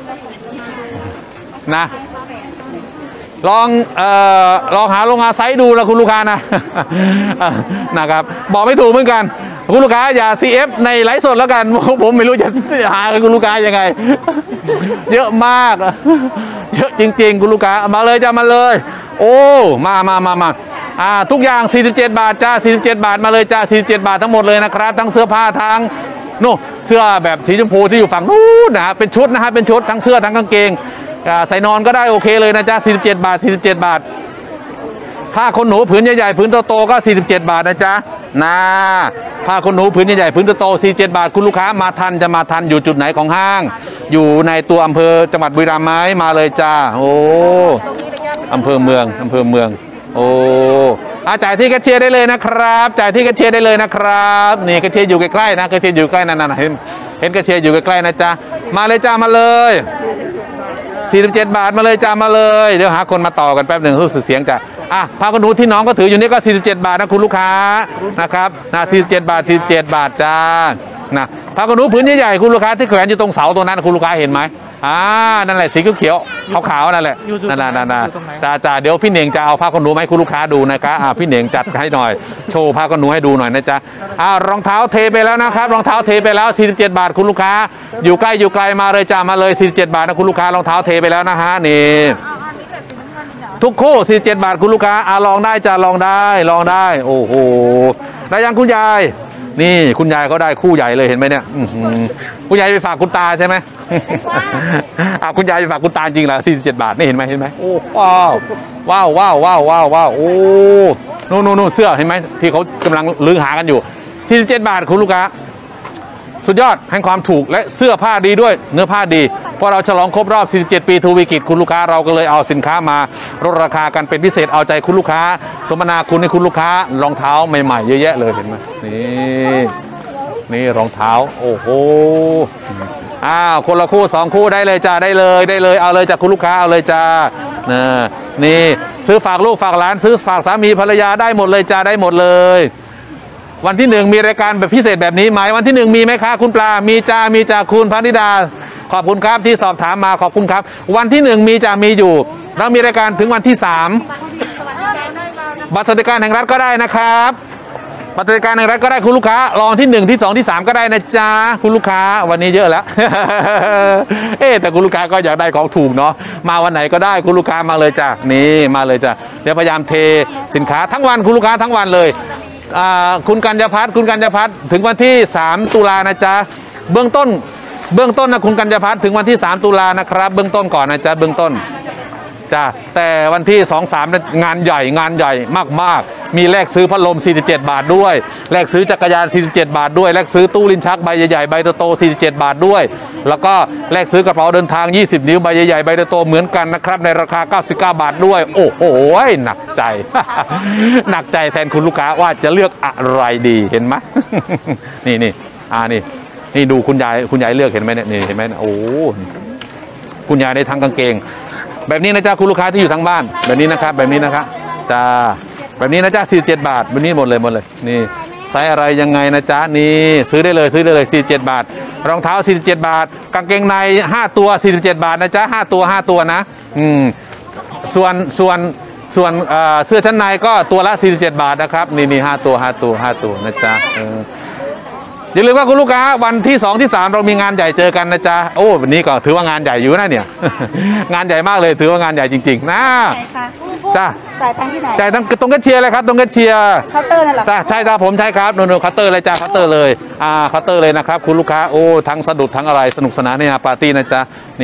นะลองเอ่อลองหาโรงงานไซส์ดูแล้วคุณลูกค้านะ นะครับบอกไม่ถูกเหมือนกันคุณลูกค้าอย่า ซี เอฟ ในไลฟ์สดแล้วกัน ผมไม่รู้จะหาคุณลูกค้ายังไง เยอะมากเยอะจริงๆคุณลูกค้ามาเลยจะมาเลยโอ้มามามามาอ่าทุกอย่างสี่สิบเจ็ดบาทจ้าสี่สิบเจ็ดบาทมาเลยจ้าสี่สิบเจ็ดบาททั้งหมดเลยนะครับทั้งเสื้อผ้าทั้งโน่เสื้อแบบสีชมพูที่อยู่ฝั่งนู้นนะเป็นชุดนะฮะเป็นชุดทั้งเสื้อทั้งกางเกงใส่นอนก็ได้โอเคเลยนะจ๊ะสี่สิบเจ็ดบาทสี่สิบเจ็ดบาทผ้าขนหนูผืนใหญ่ๆผืนโตๆก็สี่สิบเจ็ดบาทนะจ๊ะนะผ้าขนหนูผืนใหญ่ๆผืนโตๆสี่สิบเจ็ดบาทคุณลูกค้ามาทันจะมาทันอยู่จุดไหนของห้างอยู่ในตัวอำเภอจังหวัดบุรีรัมย์ไหมมาเลยจ้าโอ้อำเภอเมืองอำเภอเมืองโอ้อาจ่ายที่แคชเชียร์ได้เลยนะครับจ่ายที่แคชเชียร์ได้เลยนะครับนี่แคชเชียร์อยู่ใกล้ๆนะแคชเชียร์อยู่ใกล้นั่นๆเห็นเห็นแคชเชียร์อยู่ใกล้ๆนะจ๊ะมาเลยจ้ามาเลยสี่สิบเจ็ดบาทมาเลยจ้ามาเลยเดี๋ยวหาคนมาต่อกันแป๊บหนึ่งรู้สึกเสียงจ้ะอ่ะผ้าขนหนูที่น้องก็ถืออยู่นี่ก็สี่สิบเจ็ดบาทนะคุณลูกค้านะครับนะสี่สิบเจ็ดบาทสี่สิบเจ็ดบาทจ้านะผ้าขนหนูผืนใหญ่ๆคุณลูกค้าที่แขวนอยู่ตรงเสาตรงนั้นคุณลูกค้าเห็นไหมอ่านั่นแหละสีเขียวๆขาวๆนั่นแหละนั่นน่ะนั่นน่ะจ้าจ้าเดี๋ยวพี่เหน่งจะเอาผ้าขนหนูให้คุณลูกค้าดูนะครับอ่าพี่เหน่งจัดให้หน่อยโชว์ผ้าขนหนูให้ดูหน่อยนะจ๊ะอ่ารองเท้าเทไปแล้วนะครับรองเท้าเทไปแล้วสี่สิบเจ็ดบาทคุณลูกค้าอยู่ใกล้อยู่ไกลมาเลยจ้ามาเลยสี่สิบเจ็ดบาทนะคุณลูกค้ารองเท้าเทไปแล้วนะฮะนี่ทุกคู่สี่สิบเจ็ดบาทคุณลูกค้าอ่าลองได้จ้าลองได้ลองได้โอ้โหได้ยังคุณยายนี่คุณยายก็ได้คู่ใหญ่เลยเห็นไหมเนี่ยคุณยายไปฝากคุณตาใช่ไหมอ่ะคุณยายไปฝากคุณตาจริงเหรอสี่สิบเจ็ดบาทนี่เห็นไหมเห็นไหมโอ้ว้าวว้าวว้าวว้าวว้าวว้าวโอ้นู่นนู่นเสื้อเห็นไหมที่เขากำลังลือหากันอยู่สี่สิบเจ็ดบาทคุณลูกค้าสุดยอดแห่งความถูกและเสื้อผ้าดีด้วยเนื้อผ้าดีเพราะเราฉลองครบรอบสี่สิบเจ็ดปีทูวีกิจคุณลูกค้าเราก็เลยเอาสินค้ามาลดราคากันเป็นพิเศษเอาใจคุณลูกค้าสมนาคุณให้คุณลูกค้ารองเท้าใหม่ๆเยอะแยะเลยเห็นไหมนี่นี่รองเท้าโอ้โหอ้าวคนละคู่สองคู่ได้เลยจ้าได้เลยได้เลยเอาเลยจากคุณลูกค้าเอาเลยจ้านี่ซื้อฝากลูกฝากหลานซื้อฝากสามีภรรยาได้หมดเลยจ้าได้หมดเลยวันที่หนึ่งมีรายการแบบพิเศษแบบนี้ไหมวันที่หนึ่งมีไหมคะคุณปลามีจ้ามีจ้าคุณพนิดาขอบคุณครับที่สอบถามมาขอบคุณครับวันที่หนึ่งมีจ้ามีอยู่แล้วมีรายการถึงวันที่สามบัตรสวัสดิการแห่งรัฐก็ได้นะครับบัตรสวัสดิการแห่งรัฐก็ได้คุณลูกค้ารองที่หนึ่งที่สองที่สามก็ได้นะจ๊ะคุณลูกค้าวันนี้เยอะแล้ว เอ๊แต่คุณลูกค้าก็อยากได้ของถูกเนาะมาวันไหนก็ได้คุณลูกค้ามาเลยจ้ะนี่มาเลยจ้ะเดี๋ยวพยายามเทสินค้าทั้งวันคุณลูกค้าทั้งวันเลยคุณกัญญพัฒน์คุณกัญญพัฒน์ถึงวันที่สามตุลานะจ๊ะเบื้องต้นเบื้องต้นนะคุณกัญญพัฒน์ถึงวันที่สามตุลานะครับเบื้องต้นก่อนนะจ๊ะเบื้องต้นจ้ะแต่วันที่สอง สามงานใหญ่งานใหญ่มากๆมีแลกซื้อพัดลมสี่สิบเจ็ดบาทด้วยแลกซื้อจักรยานสี่สิบเจ็ดบาทด้วยแลกซื้อตู้ลิ้นชักใบใหญ่ๆใบโตๆสี่สิบเจ็ดบาทด้วยแล้วก็แลกซื้อกระเป๋าเดินทางยี่สิบนิ้วใบใหญ่ๆใบโตๆเหมือนกันนะครับในราคาเก้าสิบเก้าบาทด้วยโอ้โหหนักใจ หนักใจแทนคุณลูกค้าว่าจะเลือกอะไรดีเห็นไหม นี่นี่อ่านี่นี่ดูคุณยายคุณยายเลือกเห็นไหมเนี่ยนี่เห็นไหมโอ้คุณยายได้ทั้งกางเกงแบบนี้นะจ๊ะคุณลูกค้าที่อยู่ทางบ้านแบบนี้นะครับแบบนี้นะครับจ้าแบบนี้นะจ๊ะสี่สิบเจ็ดบาทแบบนี้หมดเลยหมดเลยนี่ไซส์อะไรยังไงนะจ๊ะนี่ซื้อได้เลยซื้อได้เลยสี่สิบเจ็ดบาทรองเท้าสี่สิบเจ็ดบาทกางเกงในห้าตัวสี่สิบเจ็ดบาทนะจ๊ะห้าตัวห้าตัวนะอืมส่วนส่วนส่วนเสื้อชั้นในก็ตัวละสี่สิบเจ็ดบาทนะครับนี่นี่ห้าตัวห้าตัวห้าตัวนะจ๊ะอย่าลืมว่าคุณลูกค้าวันที่สองที่สามเรามีงานใหญ่เจอกันนะจ๊ะโอ้วันนี้ก็ถือว่างานใหญ่อยู่นะเนี่ย งานใหญ่มากเลยถือว่างานใหญ่จริงๆนะจ้าจ่ายตังค์ที่ไหนจ่ายตังค์ตรงแคชเชียร์เลยครับตรงแคชเชียร์เคาน์เตอร์นั่นแหละจ้าใช่ครับผมใช่ครับโน่นๆเคาน์เตอร์เลยจ้าเคาน์เตอร์เลยอ่าเคาน์เตอร์เลยนะครับคุณลูกค้าโอ้ทั้งสะดุดทั้งอะไรสนุกสนานเนี่ยปาร์ตี้นะจ๊ะนี่นี่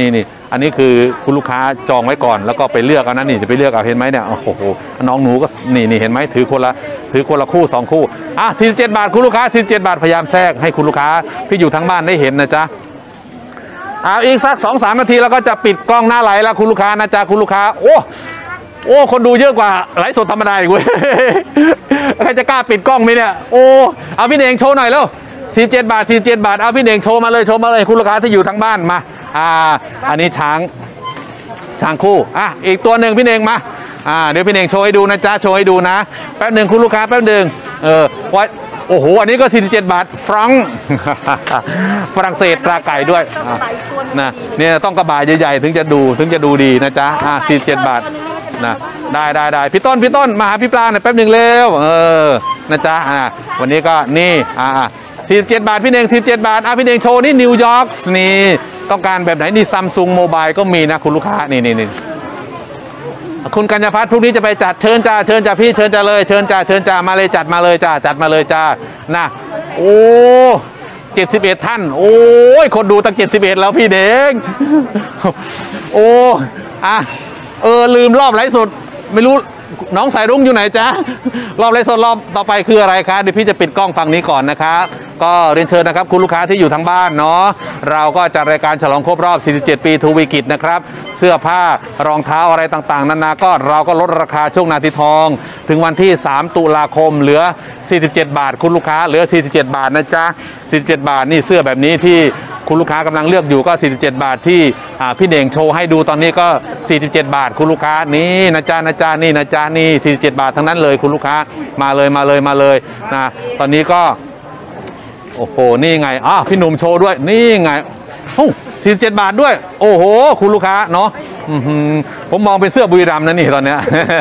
อันนี้คือคุณลูกค้าจองไว้ก่อนแล้วก็ไปเลือกเอานะนี่จะไปเลือกเอาเห็นไหมเนี่ยโอ้โหน้องหนูก็นี่นี่เห็นไหมถือคนละถือคนละคู่สองคู่อ่ะสี่สิบเจ็ดบาทคุณลูกค้าสี่สิบเจ็ดบาทพยายามแทรกให้คุณลูกค้าที่อยู่ทั้งบ้านได้เห็นนะจ๊ะเอาอีกสักสองสามนาทีแล้วก็จะปิดกล้องหน้าไลฟ์แล้วคุณลูกค้านะจ๊ะคุณลูกค้าโอ้โอ้คนดูเยอะกว่าไลฟ์สดธรรมดาอีกเว้ยใครจะกล้าปิดกล้องไหมเนี่ยโอ้เอาพี่เน่งโชว์หน่อยแล้วสี่สิบเจ็ดบาทสี่สิบเจ็ดบาทเอาพี่เน่งโชว์มาเลยโชว์มาเลยคุณลูกค้าที่อยู่ทั้งบ้านมาอ่าอันนี้ช้างช้างคู่อ่ะอีกตัวหนึ่งพี่เน่งมาอ่าเดี๋ยวพี่เน่งโชว์ให้ดูนะจ๊ะโชว์ให้ดูนะแป๊บหนึ่งคุณลูกค้าแป๊บหนึ่งเออว่าโอ้โหอันนี้ก็สี่สิบเจ็ดบาทฟรังฝรั่งเศสตราไก่ด้วยนะเนี่ยต้องกระบะใหญ่ๆถึงจะดูถึงจะดูดีนะจ๊ะอ่าสี่สิบเจ็ดบาทนะได้ได้ได้พี่ต้นพี่ต้นมาหาพี่ปลาหน่อยแป๊บหนึ่งเร็วเออนะจ๊ะอ่าวันนี้ก็นี่อ่าสี่สิบเจ็ดบาทพี่เน่งสี่สิบเจ็ดบาทอ่ะพี่เน่งโชว์นี่นิวยอร์กนี่ต้องการแบบไหนนี่ซัมซุงโมบายก็มีนะคุณลูกค้านี่นี่นี่คุณกัญญาพัฒน์พรุ่งนี้จะไปจัดเชิญจ้าเชิญจ้าพี่เชิญจ้าเลยเชิญจ้าเชิญจ้ามาเลยจัดมาเลยจ้าจัดมาเลยจ้านะโอ้เจ็ดสิบเอ็ดท่านโอ้ยคนดูตั้งเจ็ดสิบเอ็ดแล้วพี่เด้งโอ้อ่ะเออลืมรอบไลฟ์สดไม่รู้น้องสายรุ้งอยู่ไหนจ๊ะรอบไลฟ์สดรอบต่อไปคืออะไรคะเดี๋ยวพี่จะปิดกล้องฝั่งนี้ก่อนนะครับก็เรียนเชิญนะครับคุณลูกค้าที่อยู่ทางบ้านเนาะเราก็จัดรายการฉลองครบรอบสี่สิบเจ็ดปีทูวีกิจนะครับเสื้อผ้ารองเท้าอะไรต่างๆนานาก็เราก็ลดราคาช่วงนาทีทองถึงวันที่สามตุลาคมเหลือสี่สิบเจ็ดบาทคุณลูกค้าเหลือสี่สิบเจ็ดบาทนะจ๊ะสี่สิบเจ็ดบาทนี่เสื้อแบบนี้ที่คุณลูกค้ากำลังเลือกอยู่ก็สี่สิบเจ็ดบาทที่พี่เน่งโชว์ให้ดูตอนนี้ก็สี่สิบเจ็ดบาทคุณลูกค้านี่นะจ๊ะนะจ๊ะนี่นะจ๊ะนี่สี่สิบเจ็ดบาททั้งนั้นเลยคุณลูกค้ามาเลยมาเลยมาเลยนะตอนนี้ก็โอ้โหนี่ไงอ้าวพี่หนุ่มโชว์ด้วยนี่ไงโอ้สี่สิบเจ็ดบาทด้วยโอ้โหคุณลูกค้าเนาะผมมองเป็นเสื้อบุรีรัมย์นะนี่ตอนเนี้ย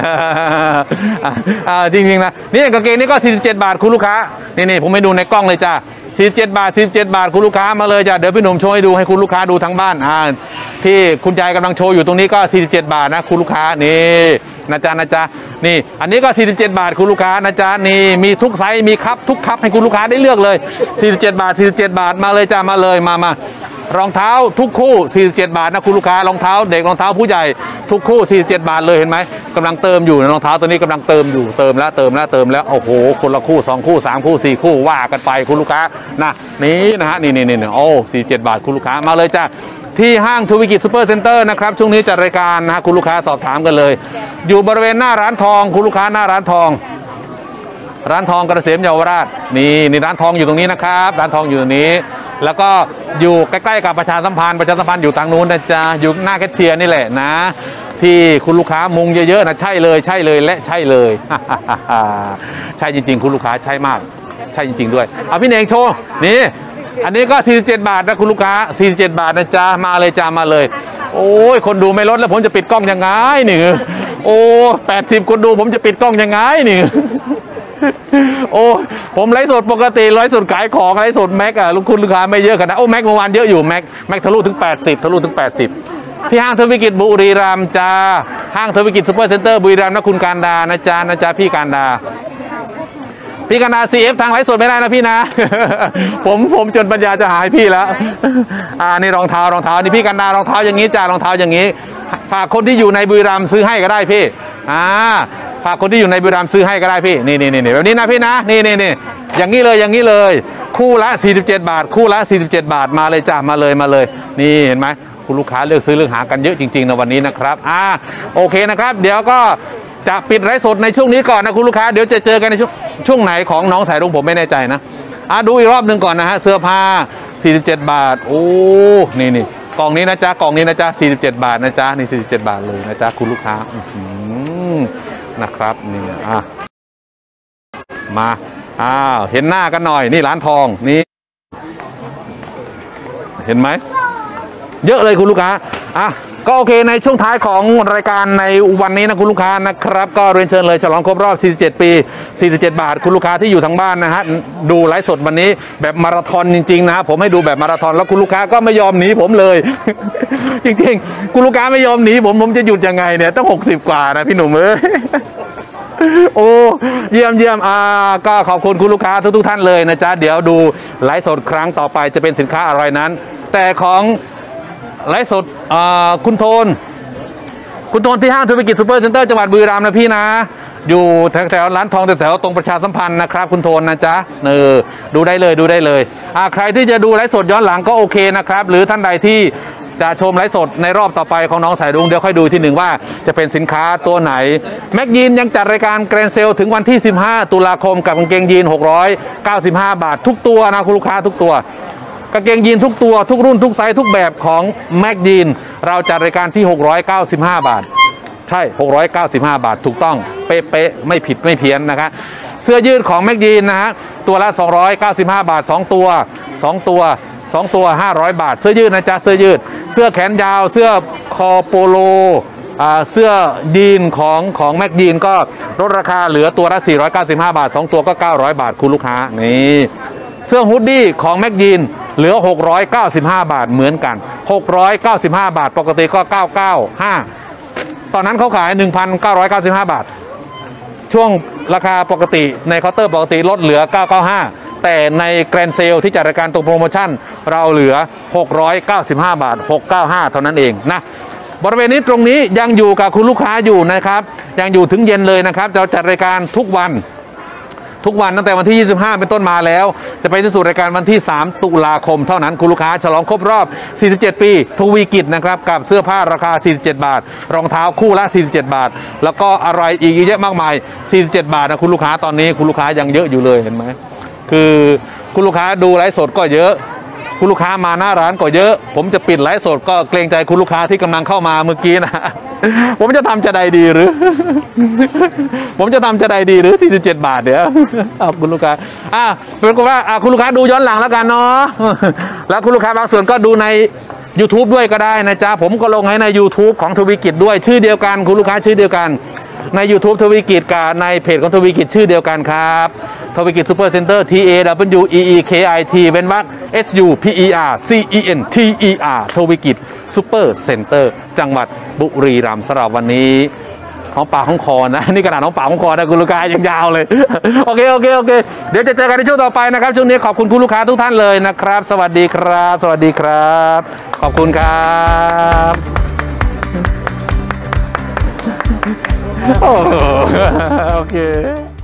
จริงๆนะนี่กางเกงนี่ก็สี่สิบเจ็ดบาทคุณลูกค้านี่นี่ผมให้ดูในกล้องเลยจ้าสี่สิบเจ็ดบาทสี่สิบเจ็ดบาทคุณลูกค้ามาเลยจ้ะเดี๋ยวพี่หนุ่มโชว์ให้ดูให้คุณลูกค้าดูทั้งบ้านอ่าที่คุณยายกำลังโชว์อยู่ตรงนี้ก็สี่สิบเจ็ดบาทนะคุณลูกค้านี่นะจ๊ะนะจ๊ะนี่อันนี้ก็สี่สิบเจ็ดบาทคุณลูกค้านะจ๊ะนี่มีทุกไซส์มีคัพทุกคัพให้คุณลูกค้าได้เลือกเลยสี่สิบเจ็ดบาทสี่สิบเจ็ดบาทมาเลยจ้ะมาเลยมามารองเท้าทุกคู่สี่สิบเจ็ดบาทนะคุณลูกค้ารองเท้าเด็กรองเท้าผู้ใหญ่ทุกคู่สี่สิบเจ็ดบาทเลยเห็นไหมกำลังเติมอยู่รองเท้าตัวนี้กำลังเติมอยู่เติมแล้วเติมแล้วเติมแล้วโอ้โหคนละคู่สองคู่สามคู่สี่คู่ว่ากันไปคุณลูกค้านะนี่นะฮะนี่นี่นี่โอ้สี่สิบเจ็ดบาทคุณลูกค้ามาเลยจ้ะที่ห้างทูวิกิจซูเปอร์เซ็นเตอร์นะครับช่วงนี้จัดรายการนะฮะคุณลูกค้าสอบถามกันเลยอยู่บริเวณหน้าร้านทองคุณลูกค้าหน้าร้านทองร้านทองเกษมเยาวราชนี่นี่ร้านทองอยู่ตรงนี้นะครับร้านทองอยู่ตรงนี้แล้วก็อยู่ใกล้ๆกับประชาสัมพันธ์ประชาสัมพันธ์อยู่ทางนู้นนะจ๊ะอยู่หน้าแคชเชียร์นี่แหละนะที่คุณลูกค้ามุงเยอะๆนะใช่เลยใช่เลยและใช่เลยใช่จริงๆคุณลูกค้าใช่มากใช่จริงๆด้วยเอาพี่เน่งโชว์นี่อันนี้ก็สี่สิบเจ็ดบาทนะคุณลูกค้าสี่สิบเจ็ดบาทนะจ๊ะมาเลยจ้ามาเลยโอ้ยคนดูไม่ลดแล้วผมจะปิดกล้องยังไงนี่โอ้แปดสิบคนดูผมจะปิดกล้องยังไงนี่โอ้ผมไลฟ์สดปกติไลฟ์สดขายของไลฟ์สดแม็กอะลูกคุณลูกค้าไม่เยอะขนาดโอ้แม็กเมื่อวานเยอะอยู่แม็กแม็กทะลุถึงแปดสิบทะลุถึงแปดสิบที่ห้างธุรกิจบุรีรัมย์จ้าห้างธุรกิจซูเปอร์เซ็นเตอร์บุรีรัมย์นะคุณการดานะจ๊ะนะจ๊ะพี่การดาพี่การดา ซี เอฟ ทางไลฟ์สดไม่ได้นะพี่นะ ผมผมจนปัญญาจะหายพี่แล้วอ่านี่รองเท้ารองเท้านี่พี่การดารองเท้าอย่างนี้จ้ารองเท้าอย่างนี้ฝากคนที่อยู่ในบุรีรัมย์ซื้อให้ก็ได้พี่อ่าฝากคนที่อยู่ในบุรีรัมย์ซื้อให้ก็ได้พี่นี่นี่นี่แบบนี้นะพี่นะนี่นี่นี่อย่างนี้เลยอย่างนี้เลยคู่ละสี่สิบเจ็ดบาทคู่ละสี่สิบเจ็ดบาทมาเลยจ้ามาเลยมาเลยนี่เห็นไหมคุณลูกค้าเลือกซื้อเลือกหากันเยอะจริงๆในวันนี้นะครับอ่าโอเคนะครับเดี๋ยวก็จะปิดไลฟ์สดในช่วงนี้ก่อนนะคุณลูกค้าเดี๋ยวจะเจอกันในช่วงช่วงไหนของน้องสายรุ้งผมไม่แน่ใจนะอ่าดูอีกรอบหนึ่งก่อนนะฮะเสื้อผ้าสี่สิบเจ็ดบาทโอ้นี่นี่กล่องนี้นะจ๊ะกล่องนี้นะจ๊ะสี่สิบเจ็ดบาทนะจ๊ะนี่สี่สิบเจ็ดบาทเลยนะจ๊ะคุณลูกค้านะครับนี่อ่ะมาอ้าวเห็นหน้ากันหน่อยนี่ร้านทองนี่เห็นไหมเยอะเลยคุณลูกค้าอ่ะก็โอเคในช่วงท้ายของรายการในวันนี้นะคุณลูกค้านะครับก็เรียนเชิญเลยฉลองครบรอบสี่สิบเจ็ดปีสี่สิบเจ็ดบาทคุณลูกค้าที่อยู่ทางบ้านนะฮะดูไลฟ์สดวันนี้แบบมาราธอนจริงๆนะผมให้ดูแบบมาราธอนแล้วคุณลูกค้าก็ไม่ยอมหนีผมเลย จริงๆคุณลูกค้าไม่ยอมหนีผมผมจะหยุดยังไงเนี่ยต้องหกสิบกว่านะพี่หนุ่มเอ้ย โอ้เยี่ยมเยี่ยมอ่าก็ขอบคุณคุณลูกค้าทุกทุกท่านเลยนะจ๊ะเดี๋ยวดูไลฟ์สดครั้งต่อไปจะเป็นสินค้าอะไรนั้นแต่ของไลฟ์สดอ่าคุณโทนคุณโทนที่ห้างธุรกิจซูเปอร์เซ็นเตอร์จังหวัดบุรีรัมย์นะพี่นะอยู่แถวแถวร้านทองแถวตรงประชาสัมพันธ์นะครับคุณโทนนะจ๊ะเออดูได้เลยดูได้เลยอ่าใครที่จะดูไลฟ์สดย้อนหลังก็โอเคนะครับหรือท่านใดที่จะชมไลฟ์สดในรอบต่อไปของน้องสายรุ้งเดี๋ยวค่อยดูที่หนึ่งว่าจะเป็นสินค้าตัวไหนแม็กยีนยังจัดรายการแกรนด์เซลถึงวันที่สิบห้าตุลาคมกับกางเกงยีนหกร้อยเก้าสิบห้าบาททุกตัวนะคุณลูกค้าทุกตัวกางเกงยีนทุกตัวทุกรุ่นทุกไซส์ทุกแบบของแม็กยีนเราจัดรายการที่หกร้อยเก้าสิบห้าบาทใช่หกร้อยเก้าสิบห้าบาทถูกต้องเป๊ะๆไม่ผิดไม่เพี้ยนนะครับเสื้อยืดของแม็กยีนนะฮะตัวละสองร้อยเก้าสิบห้าบาทสองตัวสองตัวสองตัวห้าร้อยบาทเสื้อยืดนะจ๊ะเสื้อยืดเสื้อแขนยาวเสื้อคอโปโลอ่าเสื้อยีนของของแม็กยีนก็ลดราคาเหลือตัวละสี่ร้อยเก้าสิบห้าบาทสองตัวก็เก้าร้อยบาทคุณลูกค้านี่เสื้อฮูดดี้ของแม็กยีนเหลือหกร้อยเก้าสิบห้าบาทเหมือนกันหกร้อยเก้าสิบห้าบาทปกติก็เก้าร้อยเก้าสิบห้าตอนนั้นเขาขาย หนึ่งพันเก้าร้อยเก้าสิบห้าบาทช่วงราคาปกติในเคาน์เตอร์ปกติลดเหลือเก้าร้อยเก้าสิบห้าแต่ในแกรนด์เซลที่จัดรายการตรงโปรโมชั่นเราเหลือหกร้อยเก้าสิบห้าบาทหกร้อยเก้าสิบห้าเท่านั้นเองนะบริเวณนี้ตรงนี้ยังอยู่กับคุณลูกค้าอยู่นะครับยังอยู่ถึงเย็นเลยนะครับเราจัดรายการทุกวันทุกวันตั้งแต่วันที่ยี่สิบห้าเป็นต้นมาแล้วจะไปที่สู่รายการวันที่สามตุลาคมเท่านั้นคุณลูกค้าฉลองครบรอบสี่สิบเจ็ดปีทวีกิจนะครับกับเสื้อผ้าราคาสี่สิบเจ็ดบาทรองเท้าคู่ละสี่สิบเจ็ดบาทแล้วก็อะไรอีกเยอะมากมายสี่สิบเจ็ดบาทนะคุณลูกค้าตอนนี้คุณลูกค้ายังเยอะอยู่เลยเห็นไหมคือคุณลูกค้าดูไลฟ์สดก็เยอะคุณลูกค้ามาหน้าร้านก็เยอะผมจะปิดไลฟ์สดก็เกรงใจคุณลูกค้าที่กำลังเข้ามาเมื่อกี้นะ ผมจะทำจะใดดีหรือ ผมจะทำจะใดดีหรือสี่สิบเจ็ดบาทเดี๋ยว คุณลูกค้าอ่ะเป็นก็ว่าคุณลูกค้าดูย้อนหลังแล้วกันเนาะ แล้วคุณลูกค้าบางส่วนก็ดูใน YouTube ด้วยก็ได้นะจ๊ะผมก็ลงให้ใน YouTube ของทวีกิจด้วยชื่อเดียวกันคุณลูกค้าชื่อเดียวกันใน YouTube ทวีกิจกับในเพจของทวีกิจชื่อเดียวกันครับทวีกิจซูเปอร์เซ็นเตอร์ T A W E E K I T เว้นวรรค S U P E R C E N T E R ทวีกิจซูเปอร์เซ็นเตอร์จังหวัดบุรีรัมย์สำหรับวันนี้ของปากของคอนะนี่กระดาษของปากของคอนะคุณลูกค้ายังยาวเลย โอเคโอเคโอเคเดี๋ยวจะเจอกันในช่วงต่อไปนะครับช่วงนี้ขอบคุณคุณลูกค้าทุกท่านเลยนะครับสวัสดีครับสวัสดีครับขอบคุณครับโอเค